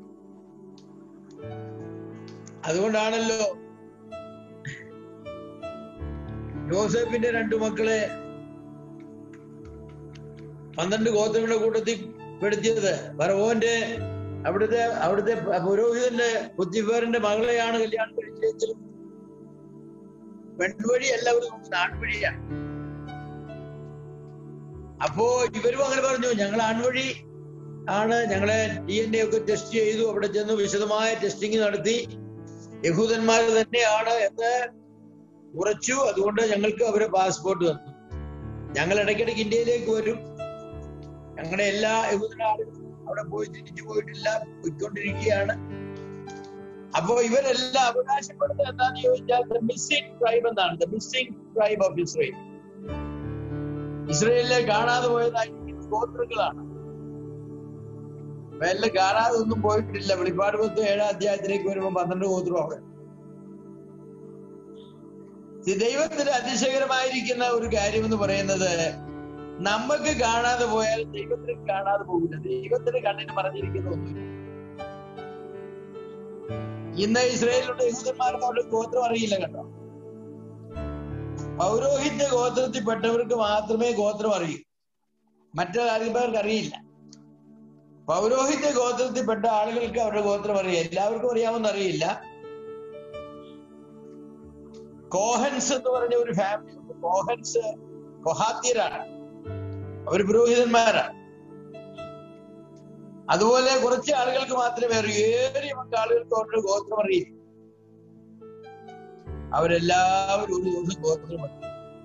[SPEAKER 1] അതുകൊണ്ടാണല്ലോ യോസേഫിന്റെ 2 മക്കളെ 12 ഗോത്രങ്ങളുടെ കൂട്ടത്തിൽ പെടുത്തിയത്. ഫറവോന്റെ അവിടുത്തെ പുരോഹിതന്റെ പോത്തിഫേറിന്റെ മകളെയാണ് കല്യാണം കഴിച്ചെങ്കിലും പെൺവഴി എല്ലാവരും ആൺവഴിയാണ്. അപ്പോ ഇവരും അങ്ങനെ പറഞ്ഞു, ഞങ്ങൾ ആൺവഴി ആണ്. ഞങ്ങളെ DNA ഒക്കെ ടെസ്റ്റ് ചെയ്തു. അവിടെ ചെന്ന് വിശദമായ ടെസ്റ്റിംഗ് നടത്തി യഹൂദന്മാർ തന്നെയാണ് എന്ന് ഉറച്ചു. അതുകൊണ്ട് ഞങ്ങൾക്ക് അവരെ പാസ്പോർട്ട് തന്നു. ഞങ്ങൾ ഇടയ്ക്കിടയ്ക്ക് ഇന്ത്യയിലേക്ക് വരും. ഞങ്ങളുടെ എല്ലാ യഹൂദ അവിടെ പോയി തിരിച്ചു പോയിട്ടില്ല, പോയിക്കൊണ്ടിരിക്കുകയാണ്. അപ്പോ ഇവരെല്ലാം അവകാശപ്പെടുന്നത് എന്താണെന്ന് ചോദിച്ചാൽ ദ മിസ്സിംഗ് ട്രൈബ് എന്നാണ്. The missing tribe of Israel. ഇസ്രയേലിലെ കാണാതെ പോയതായിരിക്കുന്ന ഗോത്രങ്ങളാണ്. എല്ലാം കാണാതെ ഒന്നും പോയിട്ടില്ല. വെളിപ്പാട് 7-ാം അധ്യായത്തിലേക്ക് വരുമ്പോൾ 12 ഗോത്രം അവിടെ. ദൈവത്തിന് അതിശയകരമായിരിക്കുന്ന ഒരു കാര്യം എന്ന് പറയുന്നത്, നമുക്ക് കാണാതെ പോയാൽ ദൈവത്തിന് കാണാതെ പോകില്ല. ദൈവത്തിന് കണ്ണിന് മറഞ്ഞിരിക്കുന്ന ഒന്നുമില്ല. ഇന്ന് ഇസ്രായേലിലുള്ള യഹൂദന്മാർക്ക് അവരുടെ ഗോത്രം അറിയില്ല കേട്ടോ. പൗരോഹിത്യ ഗോത്രത്തിൽപ്പെട്ടവർക്ക് മാത്രമേ ഗോത്രം അറിയൂ, മറ്റൊരാൾക്കാർക്ക് അറിയില്ല. പൗരോഹിത്യ ഗോത്രത്തിൽപ്പെട്ട ആളുകൾക്ക് അവരുടെ ഗോത്രം അറിയാം. എല്ലാവർക്കും അറിയാമെന്ന് അറിയില്ല. കോഹൻസ് എന്ന് പറഞ്ഞ ഒരു ഫാമിലി ഉണ്ട്. കോഹൻസ് കൊഹാത്യരാണ്, അവർ പുരോഹിതന്മാരാണ്. അതുപോലെ കുറച്ച് ആളുകൾക്ക് മാത്രമേ അറിയൂ. ഏറിയ ആളുകൾക്ക് അവരുടെ ഗോത്രം അറിയില്ല. അവരെല്ലാവരും ഒരു ദിവസം ഗോത്രം അറിയും.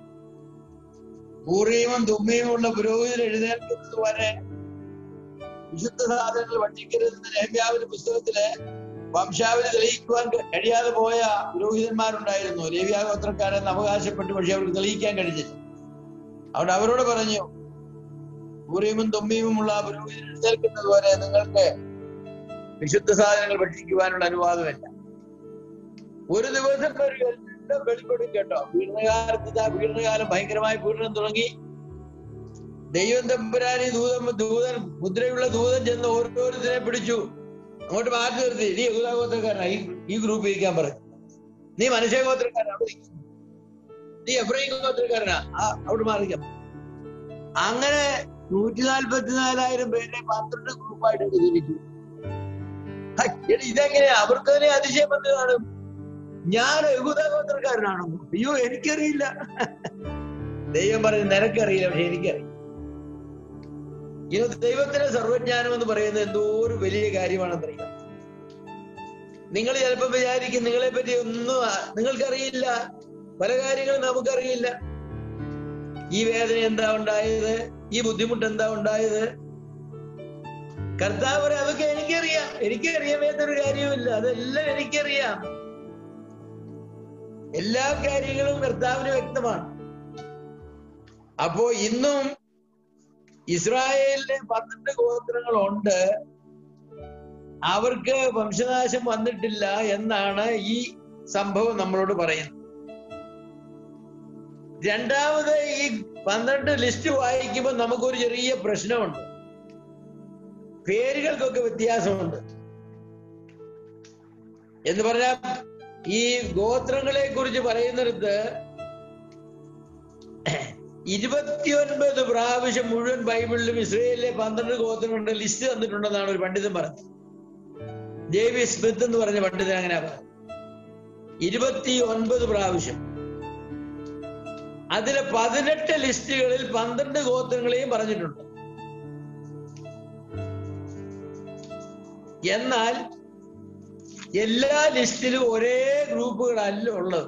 [SPEAKER 1] ഊറിയും തുമ്മിയുമുള്ള പുരോഹിതൻ എഴുന്നേൽക്കുന്നത് വരെ വിശുദ്ധ സാധനങ്ങൾ ഭക്ഷിക്കരുതെന്ന് ലേവ്യാവിന്റെ പുസ്തകത്തില് വംശാവലി തെളിയിക്കുവാൻ കഴിയാതെ പോയ പുരോഹിതന്മാരുണ്ടായിരുന്നു. ലേവ്യ ഗോത്രക്കാരെന്ന് അവകാശപ്പെട്ടു, പക്ഷെ അവർക്ക് തെളിയിക്കാൻ കഴിഞ്ഞില്ല. അവിടെ അവരോട് പറഞ്ഞു, ഊറിയും തുമ്മിയുമുള്ള പുരോഹിതൻ എഴുന്നേൽക്കുന്നത് വരെ നിങ്ങൾക്ക് വിശുദ്ധ സാധനങ്ങൾ ഭക്ഷിക്കുവാനുള്ള അനുവാദമില്ല. ഒരു ദിവസം എല്ലാം വെളിപ്പെടും കേട്ടോ. പീഡനകാലം ഭയങ്കരമായ പീഡനം തുടങ്ങി. ദൈവം തമ്പുരാനി ദൂതൻ മുദ്രയുള്ള ദൂതൻ ചെന്ന് ഓരോരുത്തരെ പിടിച്ചു അങ്ങോട്ട് മാറ്റി നിർത്തി. നീ യഹൂദഗോത്രക്കാരനാ, ഈ ഗ്രൂപ്പിൽ ഇരിക്കാൻ പറഞ്ഞു. നീ മനുഷ്യഗോത്രക്കാരനാ, അവിടെ ഇരിക്കും. നീ എഫ്രൈം ഗോത്രക്കാരനാ, അവിടെ മാറിക്കാം. അങ്ങനെ 144,000 പേരെ 12 ഗ്രൂപ്പായിട്ട് തിരിച്ചു. ഇതെങ്ങനെയാ? അവർക്ക് തന്നെ അതിശയം വന്ന് കാണും, ഞാൻ യഹൂദഗോത്രക്കാരനാണോ? അയ്യോ, എനിക്കറിയില്ല. ദൈവം പറഞ്ഞു, നിനക്കറിയില്ല, പക്ഷെ എനിക്കറിയാം. ദൈവത്തിന്റെ സർവജ്ഞാനം എന്ന് പറയുന്നത് എന്തോ ഒരു വലിയ കാര്യമാണെന്നറിയാം. നിങ്ങൾ ചിലപ്പോൾ വിചാരിക്കും നിങ്ങളെ പറ്റി ഒന്നും നിങ്ങൾക്കറിയില്ല, പല കാര്യങ്ങളും നമുക്കറിയില്ല. ഈ വേദന എന്താ ഉണ്ടായത്, ഈ ബുദ്ധിമുട്ട് എന്താ ഉണ്ടായത്? കർത്താവ് പറയാം, അതൊക്കെ എനിക്കറിയാം. എനിക്കറിയാമേതൊരു കാര്യവുമില്ല, അതെല്ലാം എനിക്കറിയാം. എല്ലാ കാര്യങ്ങളും കർത്താവിന് വ്യക്തമാണ്. അപ്പോ ഇന്നും ഇസ്രായേലിലെ 12 ഗോത്രങ്ങളുണ്ട്. അവർക്ക് വംശനാശം വന്നിട്ടില്ല എന്നാണ് ഈ സംഭവം നമ്മളോട് പറയുന്നത്. രണ്ടാമത്, ഈ 12 ലിസ്റ്റ് വായിക്കുമ്പോൾ നമുക്കൊരു ചെറിയ പ്രശ്നമുണ്ട്. പേരുകൾക്കൊക്കെ വ്യത്യാസമുണ്ട്. എന്ന് പറഞ്ഞാൽ ഈ ഗോത്രങ്ങളെ കുറിച്ച് പറയുന്നിടത്ത് 29 പ്രാവശ്യം മുഴുവൻ ബൈബിളിലും ഇസ്രയേലിലെ 12 ഗോത്രങ്ങളുടെ ലിസ്റ്റ് തന്നിട്ടുണ്ടെന്നാണ് ഒരു പണ്ഡിതൻ പറഞ്ഞത്. ജെബി സ്മിത്ത് എന്ന് പറഞ്ഞ പണ്ഡിതൻ അങ്ങനെ പറഞ്ഞു. 29 പ്രാവശ്യം. അതിലെ 18 ലിസ്റ്റുകളിൽ 12 ഗോത്രങ്ങളെയും പറഞ്ഞിട്ടുണ്ട്. എന്നാൽ എല്ലാ ലിസ്റ്റിലും ഒരേ ഗ്രൂപ്പുകളല്ല ഉള്ളത്.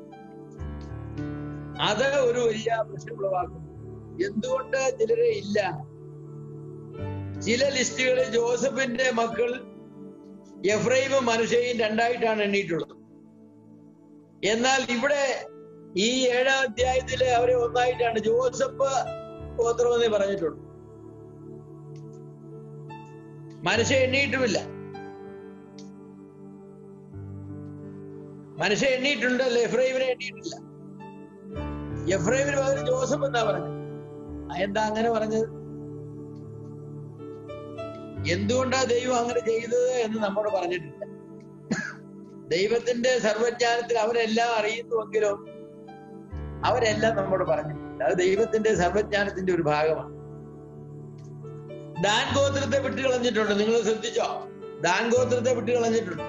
[SPEAKER 1] അത് ഒരു വലിയ പ്രശ്നമുളവാക്കുന്നു. എന്തുകൊണ്ട് ചിലരെ ഇല്ല? ചില ലിസ്റ്റുകളിൽ ജോസഫിന്റെ മക്കൾ എഫ്രൈമും മനശ്ശെയും 2ആയിട്ടാണ് എണ്ണിയിട്ടുള്ളത്. എന്നാൽ ഇവിടെ ഈ 7-ാം അധ്യായത്തില് അവരെ 1ആയിട്ടാണ്. ജോസഫ് ഗോത്രമെന്നേ പറഞ്ഞിട്ടുള്ളൂ, മനശ്ശെ എണ്ണിയിട്ടുമില്ല. മനശ്ശെ എണ്ണിയിട്ടുണ്ടല്ലോ, എഫ്രൈമിനെ എണ്ണിയിട്ടില്ല. എഫ്രൈമിന് പകരം ജോസഫ് എന്നാ പറഞ്ഞത്. എന്താ അങ്ങനെ പറഞ്ഞത്? എന്തുകൊണ്ടാ ദൈവം അങ്ങനെ ചെയ്തത് എന്ന് നമ്മോട് പറഞ്ഞിട്ടില്ല. ദൈവത്തിന്റെ സർവജ്ഞാനത്തിൽ അവരെല്ലാം അറിയുന്നുവെങ്കിലും അവരെല്ലാം നമ്മോട് പറഞ്ഞിട്ടില്ല. അത് ദൈവത്തിന്റെ സർവജ്ഞാനത്തിന്റെ ഒരു ഭാഗമാണ്. ദാൻ ഗോത്രത്തെ വിട്ടുകളഞ്ഞിട്ടുണ്ട്. നിങ്ങൾ ശ്രദ്ധിച്ചോ? ദാൻ ഗോത്രത്തെ വിട്ടുകളഞ്ഞിട്ടുണ്ട്.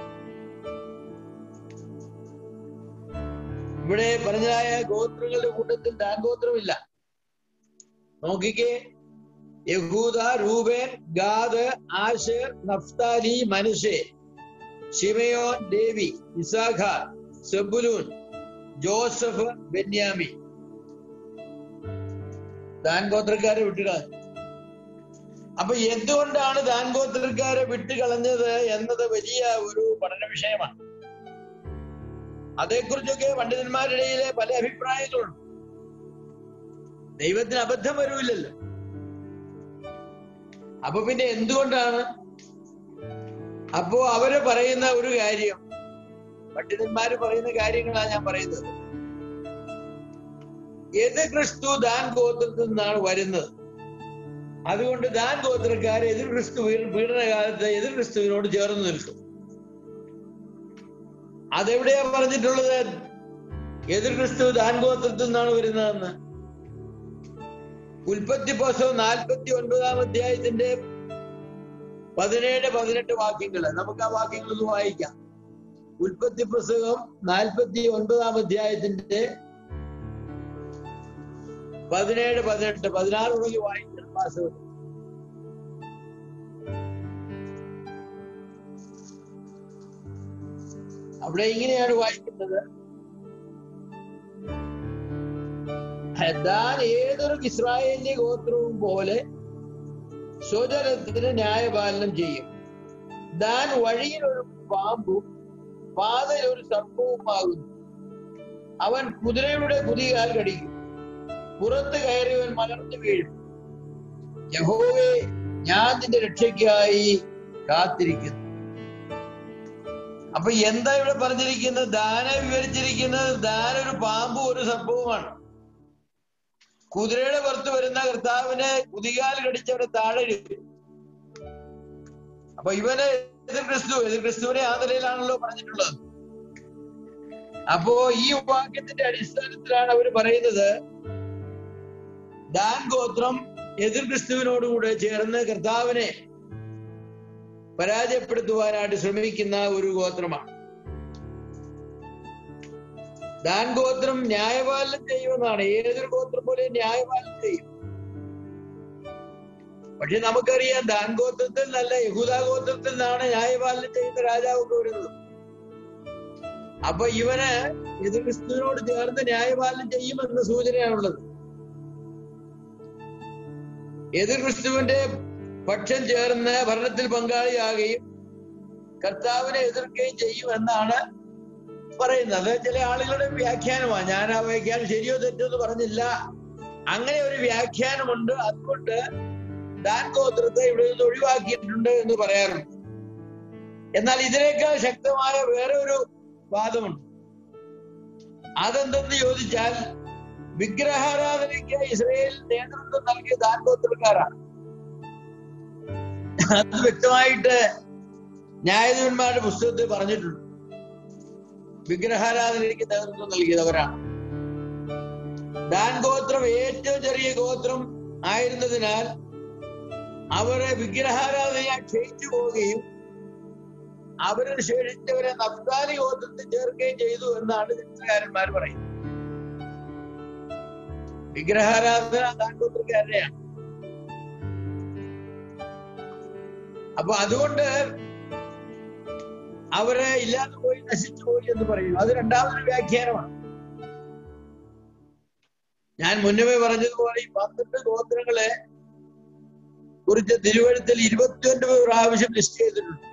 [SPEAKER 1] ഇവിടെ പറഞ്ഞതായ ഗോത്രങ്ങളുടെ കൂട്ടത്തിൽ ദാൻ ഗോത്രമില്ല. നോക്കിക്കേ, യഹൂദ, Reuben, Gad, Asher, Naphtali, Manasseh, Simeon, Levi, Issachar, Zebulun, Joseph, ബെന്യാമീൻ. ദാൻ ഗോത്രക്കാരെ വിട്ടുകളഞ്ഞു. അപ്പൊ എന്തുകൊണ്ടാണ് ദാൻ ഗോത്രക്കാരെ വിട്ടുകളഞ്ഞത് എന്നത് വലിയ ഒരു പഠന വിഷയമാണ്. അതേക്കുറിച്ചൊക്കെ പണ്ഡിതന്മാരുടെ ഇടയിലെ പല അഭിപ്രായങ്ങളുണ്ട്. ദൈവത്തിന് അബദ്ധം വരൂല്ലല്ലോ. അപ്പൊ പിന്നെ എന്തുകൊണ്ടാണ്? അപ്പോ അവര് പറയുന്ന ഒരു കാര്യം, പണ്ഡിതന്മാര് പറയുന്ന കാര്യങ്ങളാണ് ഞാൻ പറയുന്നത്. എതിർ ക്രിസ്തു ദാൻ ഗോത്രത്തിൽ നിന്നാണ് വരുന്നത്. അതുകൊണ്ട് ദാൻ ഗോത്രക്കാർ എതിർ ക്രിസ്തു പീഡനകാലത്ത് എതിർ ക്രിസ്തുവിനോട് ചേർന്ന് നിൽക്കും. അതെവിടെയാ പറഞ്ഞിട്ടുള്ളത്? എതിർ ക്രിസ്തു ദാൻ ഗോത്രത്തിൽ നിന്നാണ് വരുന്നതെന്ന് ഉൽപ്പത്തി പുസ്തകം 49-ാം അധ്യായത്തിന്റെ 17-18 വാക്യങ്ങള് നമുക്ക് ആ വാക്യങ്ങൾ ഒന്ന് വായിക്കാം. ഉൽപ്പത്തി പുസ്തകം 49-ാം അധ്യായത്തിന്റെ 17-18 16 മുതൽ വായിക്കണം. വാസ്തവം അവിടെ ഇങ്ങനെയാണ് വായിക്കുന്നത്. ദാൻ ഏതൊരു ഇസ്രായേലിന്റെ ഗോത്രവും പോലെ സ്വജനത്തിന് ന്യായപാലനം ചെയ്യും. ദാൻ വഴിയിൽ ഒരു പാമ്പും പാതയിൽ ഒരു സർപ്പവുമാകുന്നു. അവൻ കുതിരയുടെ കുതികാൽ കടിക്കും, പുറത്ത് കയറിയവൻ മലർന്നു വീഴും. യഹോവേ, ഞാൻ നിന്റെ രക്ഷയ്ക്കായി കാത്തിരിക്കുന്നു. അപ്പൊ എന്താ ഇവിടെ പറഞ്ഞിരിക്കുന്നത്? ദാനെ വിവരിച്ചിരിക്കുന്നത് ദാൻ ഒരു പാമ്പും ഒരു സർപ്പവുമാണ്. കുതിരയുടെ പുറത്ത് വരുന്ന കർത്താവിനെ കുതികാൽ കടിച്ചവനെ താഴെ ഇടും. അപ്പൊ ഇവനെ എതിർ ക്രിസ്തുവിനെ ആ നിലയിലാണല്ലോ പറഞ്ഞിട്ടുള്ളത്. അപ്പോ ഈ വാക്യത്തിന്റെ അടിസ്ഥാനത്തിലാണ് അവർ പറയുന്നത് ദാൻ ഗോത്രം എതിർ ക്രിസ്തുവിനോടുകൂടെ ചേർന്ന് കർത്താവിനെ പരാജയപ്പെടുത്തുവാനായിട്ട് ശ്രമിക്കുന്ന ഒരു ഗോത്രമാണ്. ദാൻ ഗോത്രം ന്യായപാലനം ചെയ്യുമെന്നാണ്. ഏതൊരു ഗോത്രം പോലെ ന്യായപാലനം ചെയ്യും. പക്ഷെ നമുക്കറിയാം ദാൻ ഗോത്രത്തിൽ നല്ല യഹൂദാ ഗോത്രത്തിൽ നിന്നാണ് ന്യായപാലനം ചെയ്യുന്ന രാജാവൊക്കെ വരുന്നത്. അപ്പൊ ഇവന് എതിർ ക്രിസ്തുവിനോട് ചേർന്ന് ന്യായപാലനം ചെയ്യുമെന്ന സൂചനയാണുള്ളത്. എതിർ ക്രിസ്തുവിന്റെ പക്ഷം ചേർന്ന് ഭരണത്തിൽ പങ്കാളിയാകുകയും കർത്താവിനെ എതിർക്കുകയും ചെയ്യുമെന്നാണ് പറയുന്നത്. ചില ആളുകളുടെ വ്യാഖ്യാനമാണ്. ഞാൻ ആ വ്യാഖ്യാനം ശരിയോ തെറ്റോ എന്ന് പറഞ്ഞില്ല. അങ്ങനെ ഒരു വ്യാഖ്യാനമുണ്ട്. അതുകൊണ്ട് ദാൻ ഗോത്രത്തെ ഇവിടെ നിന്ന് ഒഴിവാക്കിയിട്ടുണ്ട് എന്ന് പറയാറുണ്ട്. എന്നാൽ ഇതിനേക്കാൾ ശക്തമായ വേറെ ഒരു വാദമുണ്ട്. അതെന്തെന്ന് ചോദിച്ചാൽ വിഗ്രഹാരാധനയ്ക്ക് ഇസ്രായേൽ നേതൃത്വം നൽകിയ ദാൻ ഗോത്രക്കാരാണ്. അത് വ്യക്തമായിട്ട് ന്യായാധിപന്മാരുടെ പുസ്തകത്തിൽ പറഞ്ഞിട്ടുണ്ട്. വിഗ്രഹാരാധനയ്ക്ക് നേതൃത്വം നൽകിയവരാണ്. ദാൻ ഗോത്രം ഏറ്റവും ചെറിയ ഗോത്രം ആയിരുന്നതിനാൽ അവരെ വിഗ്രഹാരാധനയായി ക്ഷയിച്ചു പോവുകയും അവരിൽ ശേഷിച്ചവരെ നഫ്താലി ഗോത്രത്തിൽ ചേർക്കുകയും ചെയ്തു എന്നാണ് ചരിത്രകാരന്മാർ പറയുന്നത്. വിഗ്രഹാരാധന ദാൻ ഗോത്രക്കാരുടെയാണ്. അപ്പൊ അതുകൊണ്ട് അവരെ ഇല്ലാതെ പോയി നശിച്ചു പോയി എന്ന് പറയുന്നു. അത് രണ്ടാമതൊരു വ്യാഖ്യാനമാണ്. ഞാൻ മുന്നമേ പറഞ്ഞതുപോലെ ഈ 12 ഗോത്രങ്ങളെ കുറിച്ച് തിരുവഴുത്തിൽ 29 പ്രാവശ്യം ലിസ്റ്റ് ചെയ്തിട്ടുണ്ട്.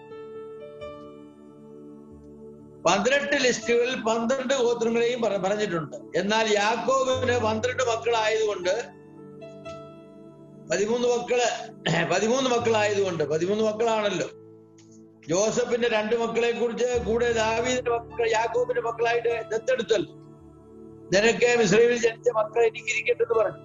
[SPEAKER 1] 18 ലിസ്റ്റുകളിൽ 12 ഗോത്രങ്ങളെയും പറഞ്ഞിട്ടുണ്ട്. എന്നാൽ യാക്കോബിന് 12 മക്കളായതുകൊണ്ട് 13 മക്കളായതുകൊണ്ട് 13 മക്കളാണല്ലോ. ജോസഫിന്റെ 2 മക്കളെ കുറിച്ച് കൂടെ ദാവീദിന്റെ മക്കൾ യാക്കോബിന്റെ മക്കളായിട്ട് ദത്തെടുത്തല്ലോ. നിനക്ക് മിസ്രയീമിൽ ജനിച്ച മക്കളെ എനിക്ക് ഇരിക്കട്ടെന്ന് പറഞ്ഞു.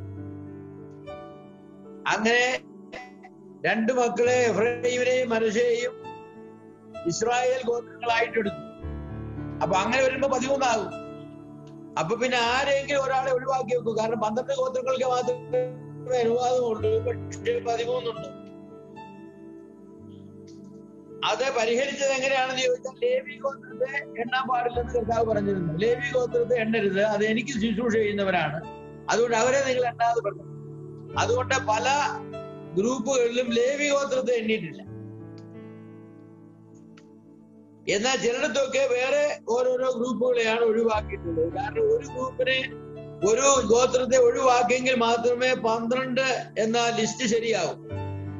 [SPEAKER 1] അങ്ങനെ 2 മക്കളെ എഫ്രയീമിനെയും മനശ്ശെയെയും ഇസ്രായേൽ ഗോത്രങ്ങളായിട്ട് എടുത്തു. അപ്പൊ അങ്ങനെ വരുമ്പോ 13 ആകും. അപ്പൊ പിന്നെ ആരെങ്കിലും ഒരാളെ ഒഴിവാക്കി വെക്കും. കാരണം 12 ഗോത്രങ്ങൾക്ക് മാത്രമേ അനുവാദമുള്ളൂ. പക്ഷേ 13 ഉണ്ട്. അത് പരിഹരിച്ചത് എങ്ങനെയാണെന്ന് ചോദിച്ചാൽ ലേവി ഗോത്രത്തെ എണ്ണാൻ പാടില്ലെന്ന് കർത്താവ് പറഞ്ഞിരുന്നു. ലേവി ഗോത്രത്തെ എണ്ണരുത്, അത് എനിക്ക് ശുശ്രൂഷ ചെയ്യുന്നവരാണ്, അതുകൊണ്ട് അവരെ നിങ്ങൾ എണ്ണാതെ പറഞ്ഞു. അതുകൊണ്ട് പല ഗ്രൂപ്പുകളിലും ലേവി ഗോത്രത്തെ എണ്ണിയിട്ടില്ല. എന്നാൽ ചിലയിടത്തൊക്കെ വേറെ ഓരോരോ ഗ്രൂപ്പുകളെയാണ് ഒഴിവാക്കിയിട്ടുള്ളത്. കാരണം ഒരു ഗ്രൂപ്പിനെ ഒരു ഗോത്രത്തെ ഒഴിവാക്കിയെങ്കിൽ മാത്രമേ 12 എന്ന ലിസ്റ്റ് ശരിയാവും.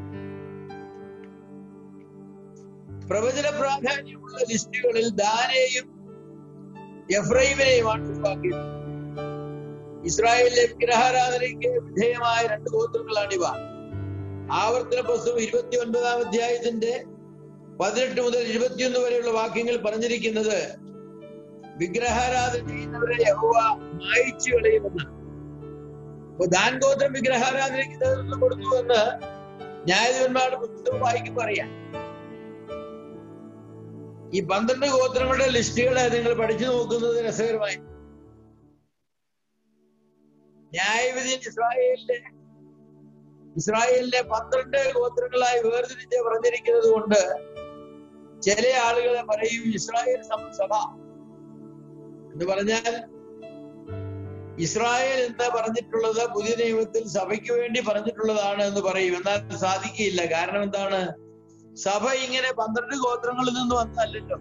[SPEAKER 1] പ്രവചന പ്രാധാന്യമുള്ള ലിസ്റ്റുകളിൽ ദാനെയും എഫ്രൈമിനെയുമാണ് ഒഴിവാക്കിയത്. ഇസ്രായേലിലെ വിഗ്രഹാരാധനയ്ക്ക് വിധേയമായ 2 ഗോത്രങ്ങളാണിവ. ആവർത്തന പുസ്തകം 29-ാം അധ്യായത്തിന്റെ 18 മുതൽ 21 വരെയുള്ള വാക്യങ്ങൾ പറഞ്ഞിരിക്കുന്നത് വിഗ്രഹാരാധന ചെയ്യുന്നവരെ യഹോവ മായിച്ചു കളയുമെന്ന്. അപ്പൊ ദാൻ ഗോത്രം വിഗ്രഹാരാധനയ്ക്ക് നേതൃത്വം കൊടുത്തുവെന്ന് ന്യായാധിപന്മാരുടെ പുസ്തകം വായിക്കുമ്പോൾ അറിയാം. ഈ 12 ഗോത്രങ്ങളുടെ ലിസ്റ്റുകളെ നിങ്ങൾ പഠിച്ചു നോക്കുന്നത് രസകരമായി. ന്യായവിധി ഇസ്രായേലിലെ 12 ഗോത്രങ്ങളായി വേർതിരിച്ച് പറഞ്ഞിരിക്കുന്നത് കൊണ്ട് ചില ആളുകളെ പറയും ഇസ്രായേൽ സഭ എന്ന് പറഞ്ഞാൽ ഇസ്രായേൽ എന്ന് പറഞ്ഞിട്ടുള്ളത് പുതിയ നിയമത്തിൽ സഭയ്ക്ക് വേണ്ടി പറഞ്ഞിട്ടുള്ളതാണ് എന്ന് പറയും. എന്നാൽ സാധിക്കില്ല. കാരണം എന്താണ്? സഭ ഇങ്ങനെ 12 ഗോത്രങ്ങളിൽ നിന്ന് വന്നതല്ലല്ലോ.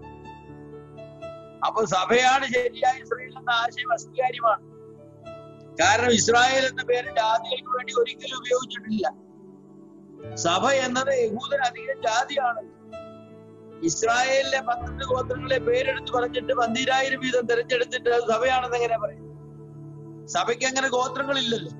[SPEAKER 1] അപ്പൊ സഭയാണ് ശരിയായ ഇസ്രായേൽ എന്ന ആശയം അസ്വീകാര്യമാണ്. കാരണം ഇസ്രായേൽ എന്ന പേര് ജാതികൾക്ക് വേണ്ടി ഒരിക്കലും ഉപയോഗിച്ചിട്ടില്ല. സഭ എന്നത് യഹൂദൻ അധികം ജാതിയാണ്. ഇസ്രായേലിലെ 12 ഗോത്രങ്ങളെ പേരെടുത്ത് പറഞ്ഞിട്ട് 12,000 വീതം തിരഞ്ഞെടുത്തിട്ട് അത് സഭയാണെന്ന് എങ്ങനെ പറയും? സഭയ്ക്ക് അങ്ങനെ ഗോത്രങ്ങളില്ലല്ലോ.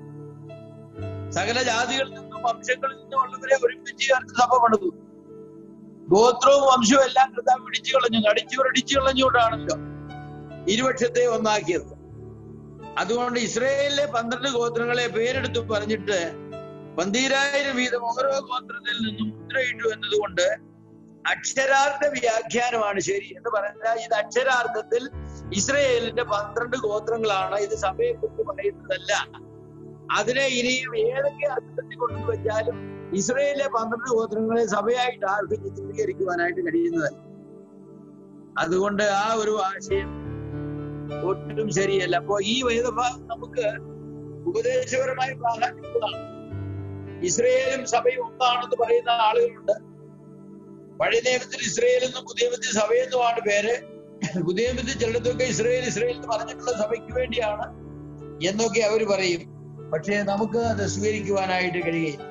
[SPEAKER 1] സകല ജാതികളിൽ നിന്നും വംശങ്ങളിൽ നിന്നും ഉള്ളവരെ ഒരുമിച്ച് ചേർത്ത് സഭ പണിതു. ഗോത്രവും വംശവും എല്ലാം കർത്താവ് ഇടിച്ചു കളഞ്ഞു, അടിച്ചു കളഞ്ഞുകൊണ്ടാണല്ലോ ഇരുപക്ഷത്തെ ഒന്നാക്കിയത്. അതുകൊണ്ട് ഇസ്രായേലിലെ 12 ഗോത്രങ്ങളെ പേരെടുത്ത് പറഞ്ഞിട്ട് 12,000 വീതം ഓരോ ഗോത്രത്തിൽ നിന്നും മുദ്രയിട്ടു എന്നതുകൊണ്ട് അക്ഷരാർത്ഥ വ്യാഖ്യാനമാണ് ശരി എന്ന് പറഞ്ഞാൽ ഇത് അക്ഷരാർത്ഥത്തിൽ ഇസ്രായേലിന്റെ 12 ഗോത്രങ്ങളാണ്. ഇത് സഭയെ കുറിച്ച് പറയുന്നതല്ല. അതിനെ ഇനിയും ഏതൊക്കെ അർത്ഥത്തിൽ കൊണ്ടു വെച്ചാലും ഇസ്രായേലിലെ 12 ഗോത്രങ്ങളെ സഭയായിട്ട് ആർക്കും ചിത്രീകരിക്കുവാനായിട്ട് കഴിയുന്നതല്ല. അതുകൊണ്ട് ആ ഒരു ആശയം ഒട്ടും ശരിയല്ല. അപ്പോ ഈ വേദഭാഗം നമുക്ക് ഉപദേശപരമായി പ്രാധാന്യമുള്ളതാണ്. ഇസ്രായേലും സഭയും ഒന്നാണെന്ന് പറയുന്ന ആളുകളുണ്ട്. പഴയ നിയമത്തിൽ ഇസ്രായേൽ എന്നും പുതിയ നിയമത്തിൽ സഭയെന്നുമാണ് പേര്. പുതിയ നിയമത്തിൽ ചിലടത്തൊക്കെ ഇസ്രായേൽ എന്ന് പറഞ്ഞിട്ടുള്ള സഭയ്ക്ക് വേണ്ടിയാണ് എന്നൊക്കെ അവർ പറയും. പക്ഷേ നമുക്ക് അത് സ്വീകരിക്കുവാനായിട്ട് കഴിയുകയില്ല.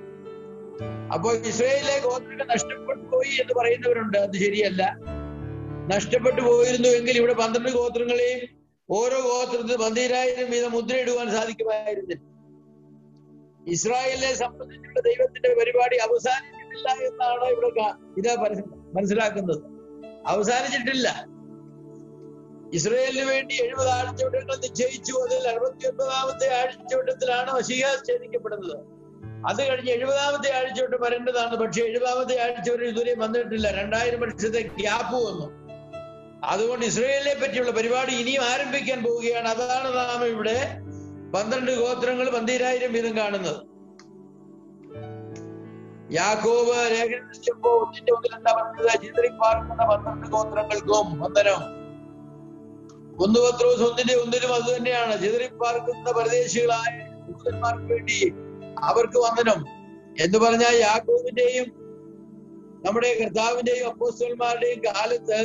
[SPEAKER 1] അപ്പോൾ ഇസ്രായേലിലെ ഗോത്രങ്ങൾ നഷ്ടപ്പെട്ടു പോയി എന്ന് പറയുന്നവരുണ്ട്. അത് ശരിയല്ല. നഷ്ടപ്പെട്ടു പോയിരുന്നുവെങ്കിൽ ഇവിടെ 12 ഗോത്രങ്ങളെയും ഓരോ ഗോത്രത്തിൽ 12,000 വീതം മുദ്രയിടുവാൻ സാധിക്കുമായിരുന്നില്ല. ഇസ്രായേലിനെ സംബന്ധിച്ചുള്ള ദൈവത്തിന്റെ പരിപാടി അവസാനിച്ചിട്ടില്ല എന്നാണ് ഇവിടെ ഇത് മനസ്സിലാക്കുന്നത്. അവസാനിച്ചിട്ടില്ല. ഇസ്രായേലിന് വേണ്ടി 70 ആഴ്ചവട്ടങ്ങൾ നിശ്ചയിച്ചു. അതിൽ 69-ാമത്തെ ആഴ്ചവട്ടത്തിലാണ് മശീഹ ഛേദിക്കപ്പെടുന്നത്. അത് കഴിഞ്ഞ് 70-ാമത്തെ ആഴ്ചവട്ടം വരേണ്ടതാണ്. പക്ഷെ 70-ാമത്തെ ആഴ്ച വരെ ഇതുവരെ വന്നിട്ടില്ല. 2000 വർഷത്തെ ഗ്യാപ്പ് വന്നു. അതുകൊണ്ട് ഇസ്രായേലിനെ പറ്റിയുള്ള പരിപാടി ഇനിയും ആരംഭിക്കാൻ പോവുകയാണ്. അതാണ് നാം ഇവിടെ 12 ഗോത്രങ്ങൾ 12,000 വീതം കാണുന്നത്. യാക്കോബ് ലേഖനം എഴുതിയപ്പോൾ 1:1 എന്താ പറഞ്ഞത്? ചിതറിപ്പാർക്കുന്ന 12 ഗോത്രങ്ങൾക്കും വന്ദനം. 1 പത്രോസ് 1:1 അത് തന്നെയാണ്. ചിതറിപ്പാർക്കുന്ന പരദേശികളായ യഹൂദന്മാർക്ക് വേണ്ടി അവർക്ക് വന്ദനം എന്ന് പറഞ്ഞാൽ യാക്കോബിന്റെയും നമ്മുടെ കർത്താവിന്റെയും അപ്പോസ്തലന്മാരുടെയും കാലത്ത്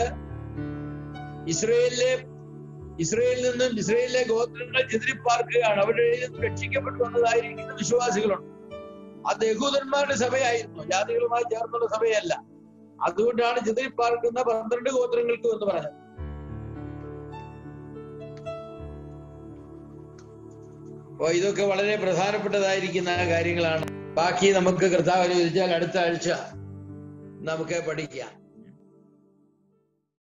[SPEAKER 1] ഇസ്രായേലിൽ നിന്നും ഇസ്രായേലിലെ ഗോത്രങ്ങൾ ചിതറിപ്പാർക്കുകയാണ്. അവരുടെ രക്ഷിക്കപ്പെട്ടു വന്നതായിരിക്കുന്ന വിശ്വാസികളുണ്ട്. അത് യഹൂദന്മാരുടെ സഭയായിരുന്നു, ജാതികളുമായി ചേർന്നുള്ള സഭയല്ല. അതുകൊണ്ടാണ് ചിതറിപ്പാർക്കുന്ന 12 ഗോത്രങ്ങൾക്ക് എന്ന് പറഞ്ഞത്. അപ്പൊ ഇതൊക്കെ വളരെ പ്രധാനപ്പെട്ടതായിരിക്കുന്ന കാര്യങ്ങളാണ്. ബാക്കി നമുക്ക് കർത്താവ് അനുവദിച്ചാൽ അടുത്ത ആഴ്ച നമുക്ക് പഠിക്കാം.